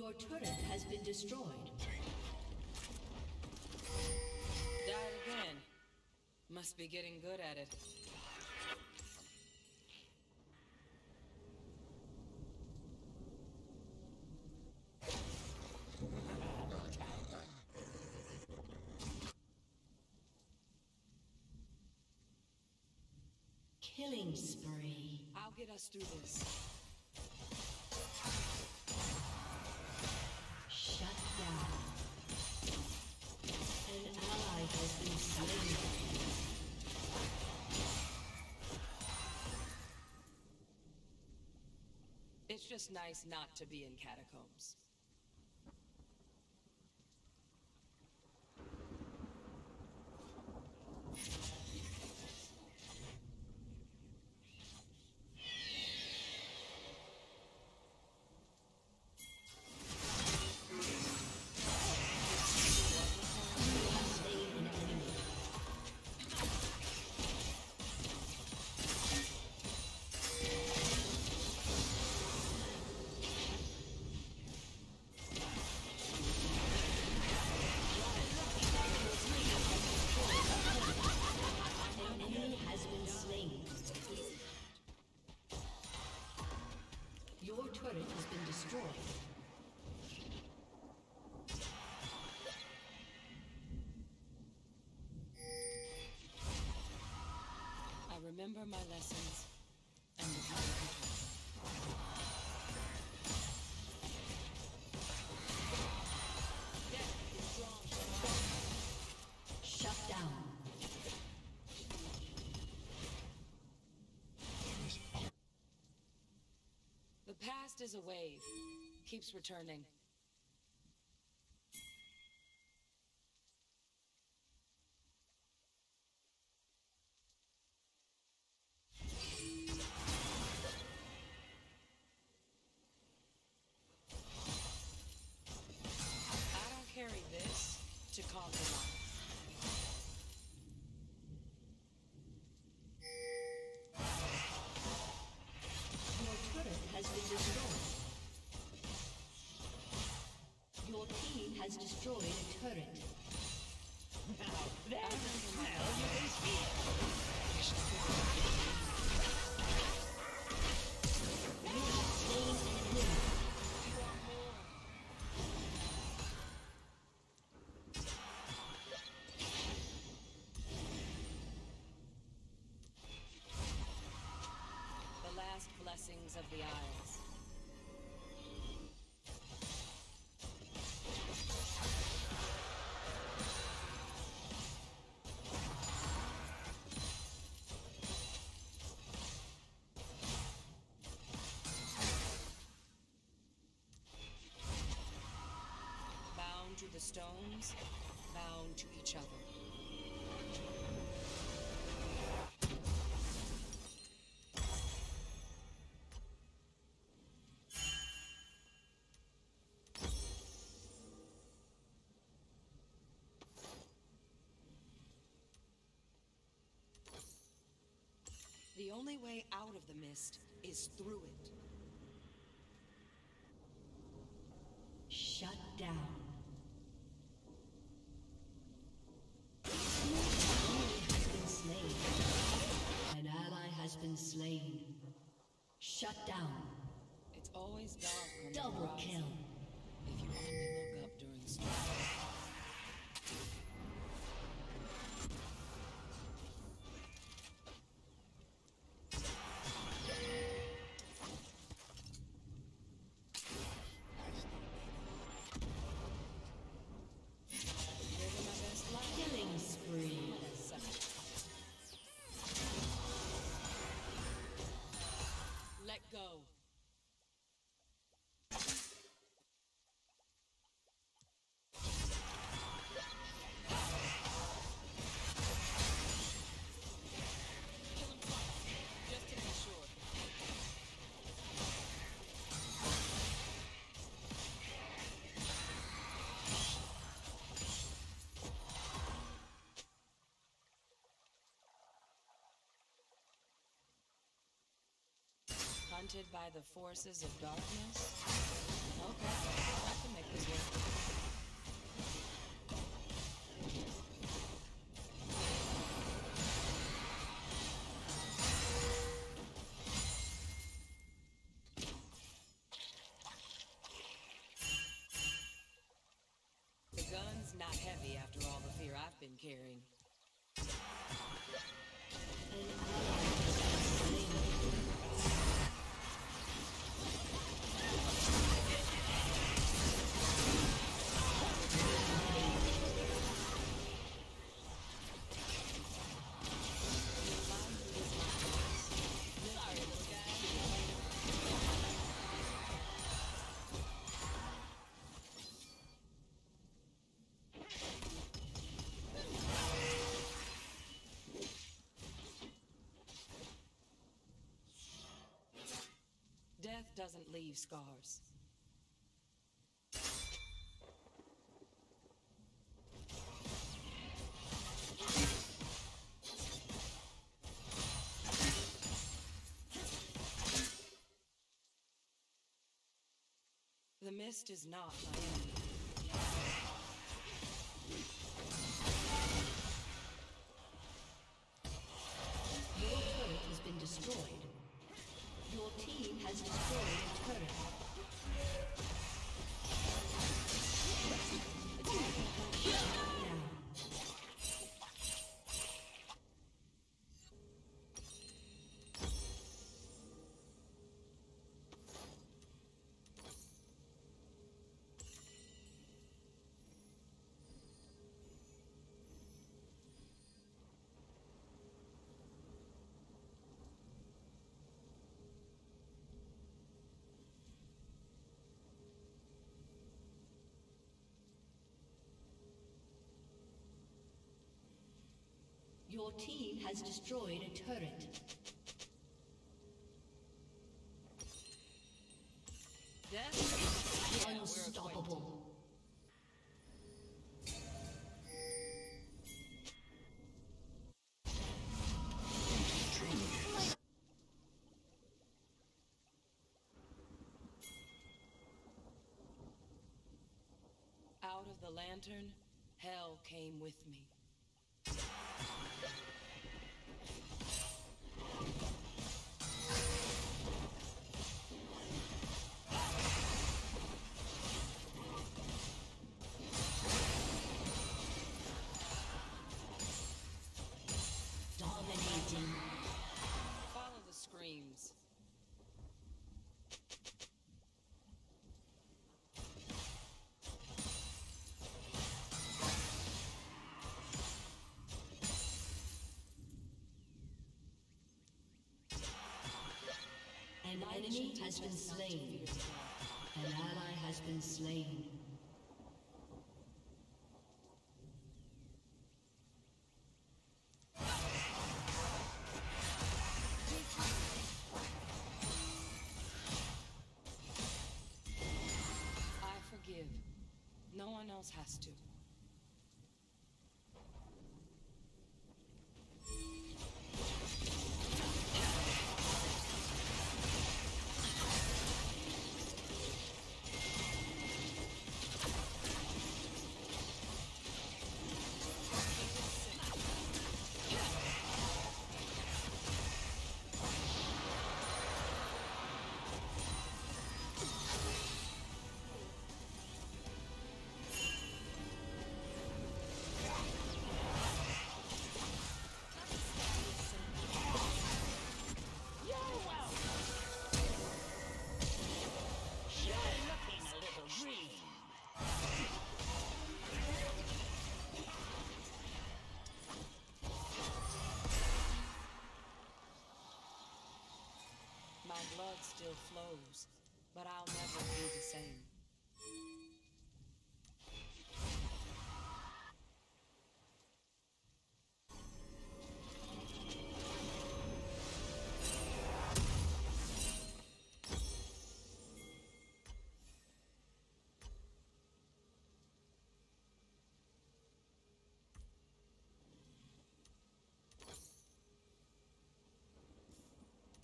Your turret has been destroyed. Died again. Must be getting good at it. Killing spree. I'll get us through this. Shut down. An ally has been slain. It's just nice not to be in catacombs. Remember my lessons and the power control. Shut down. The past is a wave, keeps returning. To compromise. Your turret has been destroyed. Your team has destroyed a turret. Now there's a smell you can feel. You have slain an enemy. Blessings of the Isles. Bound to the stones, bound to each other. The only way out of the mist is through it. Shut down. An ally has been slain. Shut down. It's always dark on the Double horizon. kill. If you only look up during storms. Killing spree. Let go. Just to be sure. Hunted by the forces of darkness? Okay. can make this work. The gun's not heavy after all the fear I've been carrying. Death doesn't leave scars. The mist is not my enemy. Your turret has been destroyed. Your team has destroyed a turret. Your team has destroyed a turret. Death? Yeah, Unstoppable. Out of the lantern, hell came with me. Dominating. Follow the screams. An enemy has been slain. An ally has been slain. I forgive. No one else has to. My blood still flows, but I'll never be the same.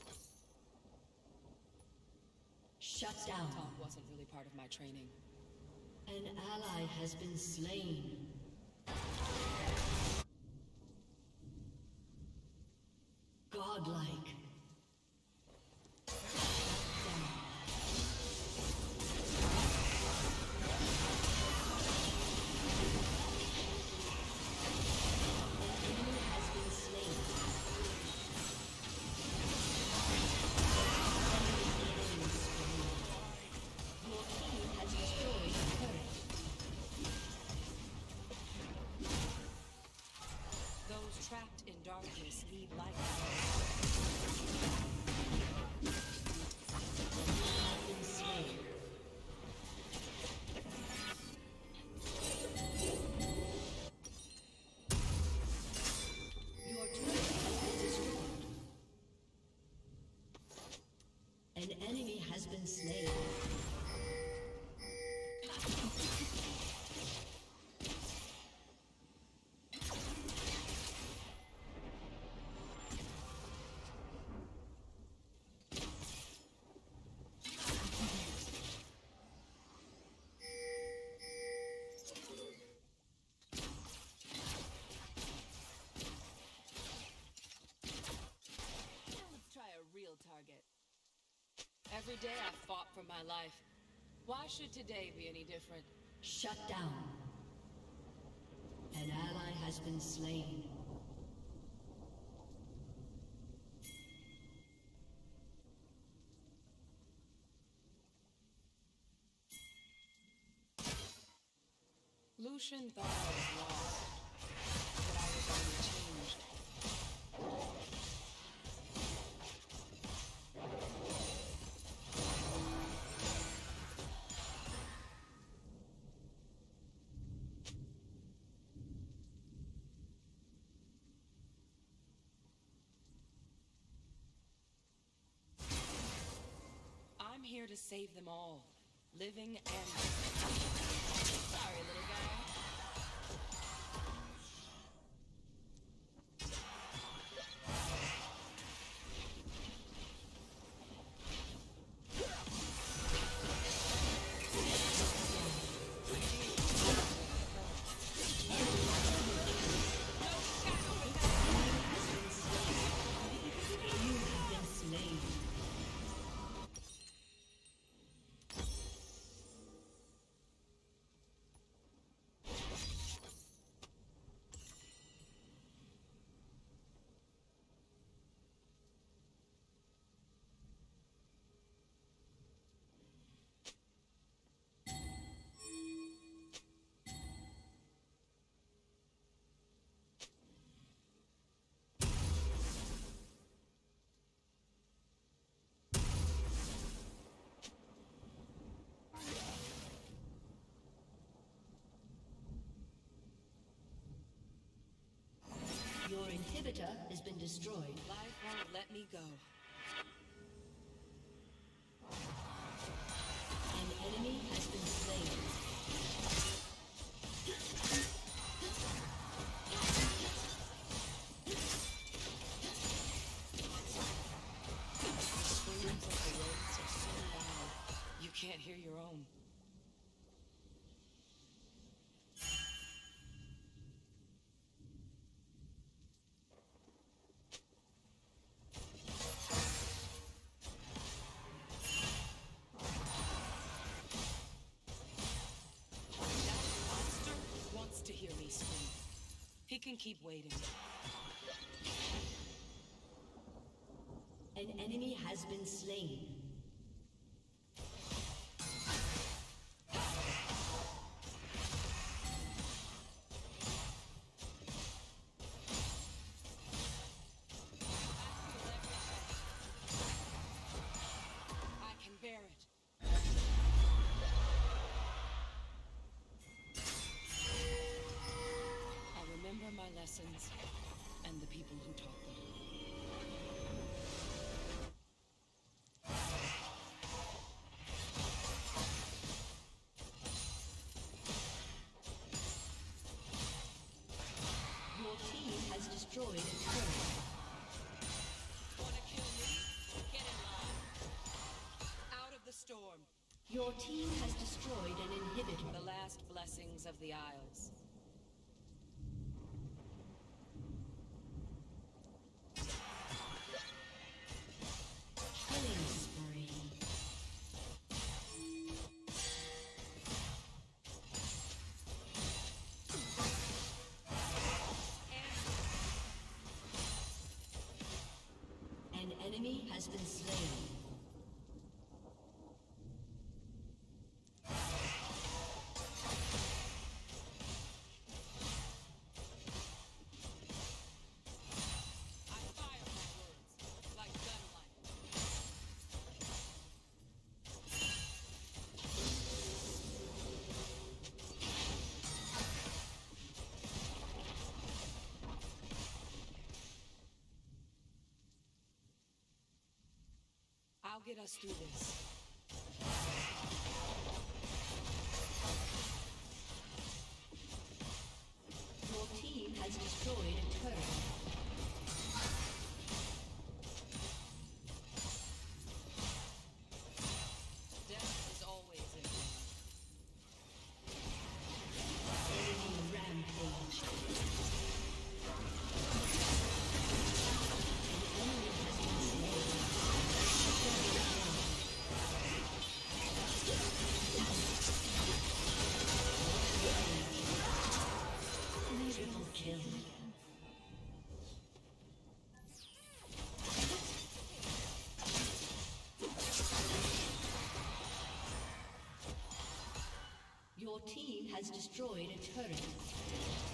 Shut down. Talk wasn't really part of my training. An ally has been slain. Godlike. Trapped in darkness need light. Your turret has been destroyed. An enemy has been slain. Every day I fought for my life. Why should today be any different? Shut down. An ally has been slain. Lucian thought I was lost, but I was only changed. I'm here to save them all, living and... Sorry, little guy. Your inhibitor has been destroyed. Life won't let me go. An enemy has been slain. The screams of the waves are so loud, you can't hear your own. He can keep waiting. An enemy has been slain. I can bear it. Remember my lessons and the people who taught them. Your team has destroyed a turret. Wanna kill me? Get in line. Out of the storm. Your team has destroyed an inhibitor. The last of the Isles. Killing spree. An enemy has been slain. I'll get us through this. Your team has destroyed a turret. Death is always in vain. Enemy rampage. An enemy has been slain. Triple kill. Your team has destroyed a turret.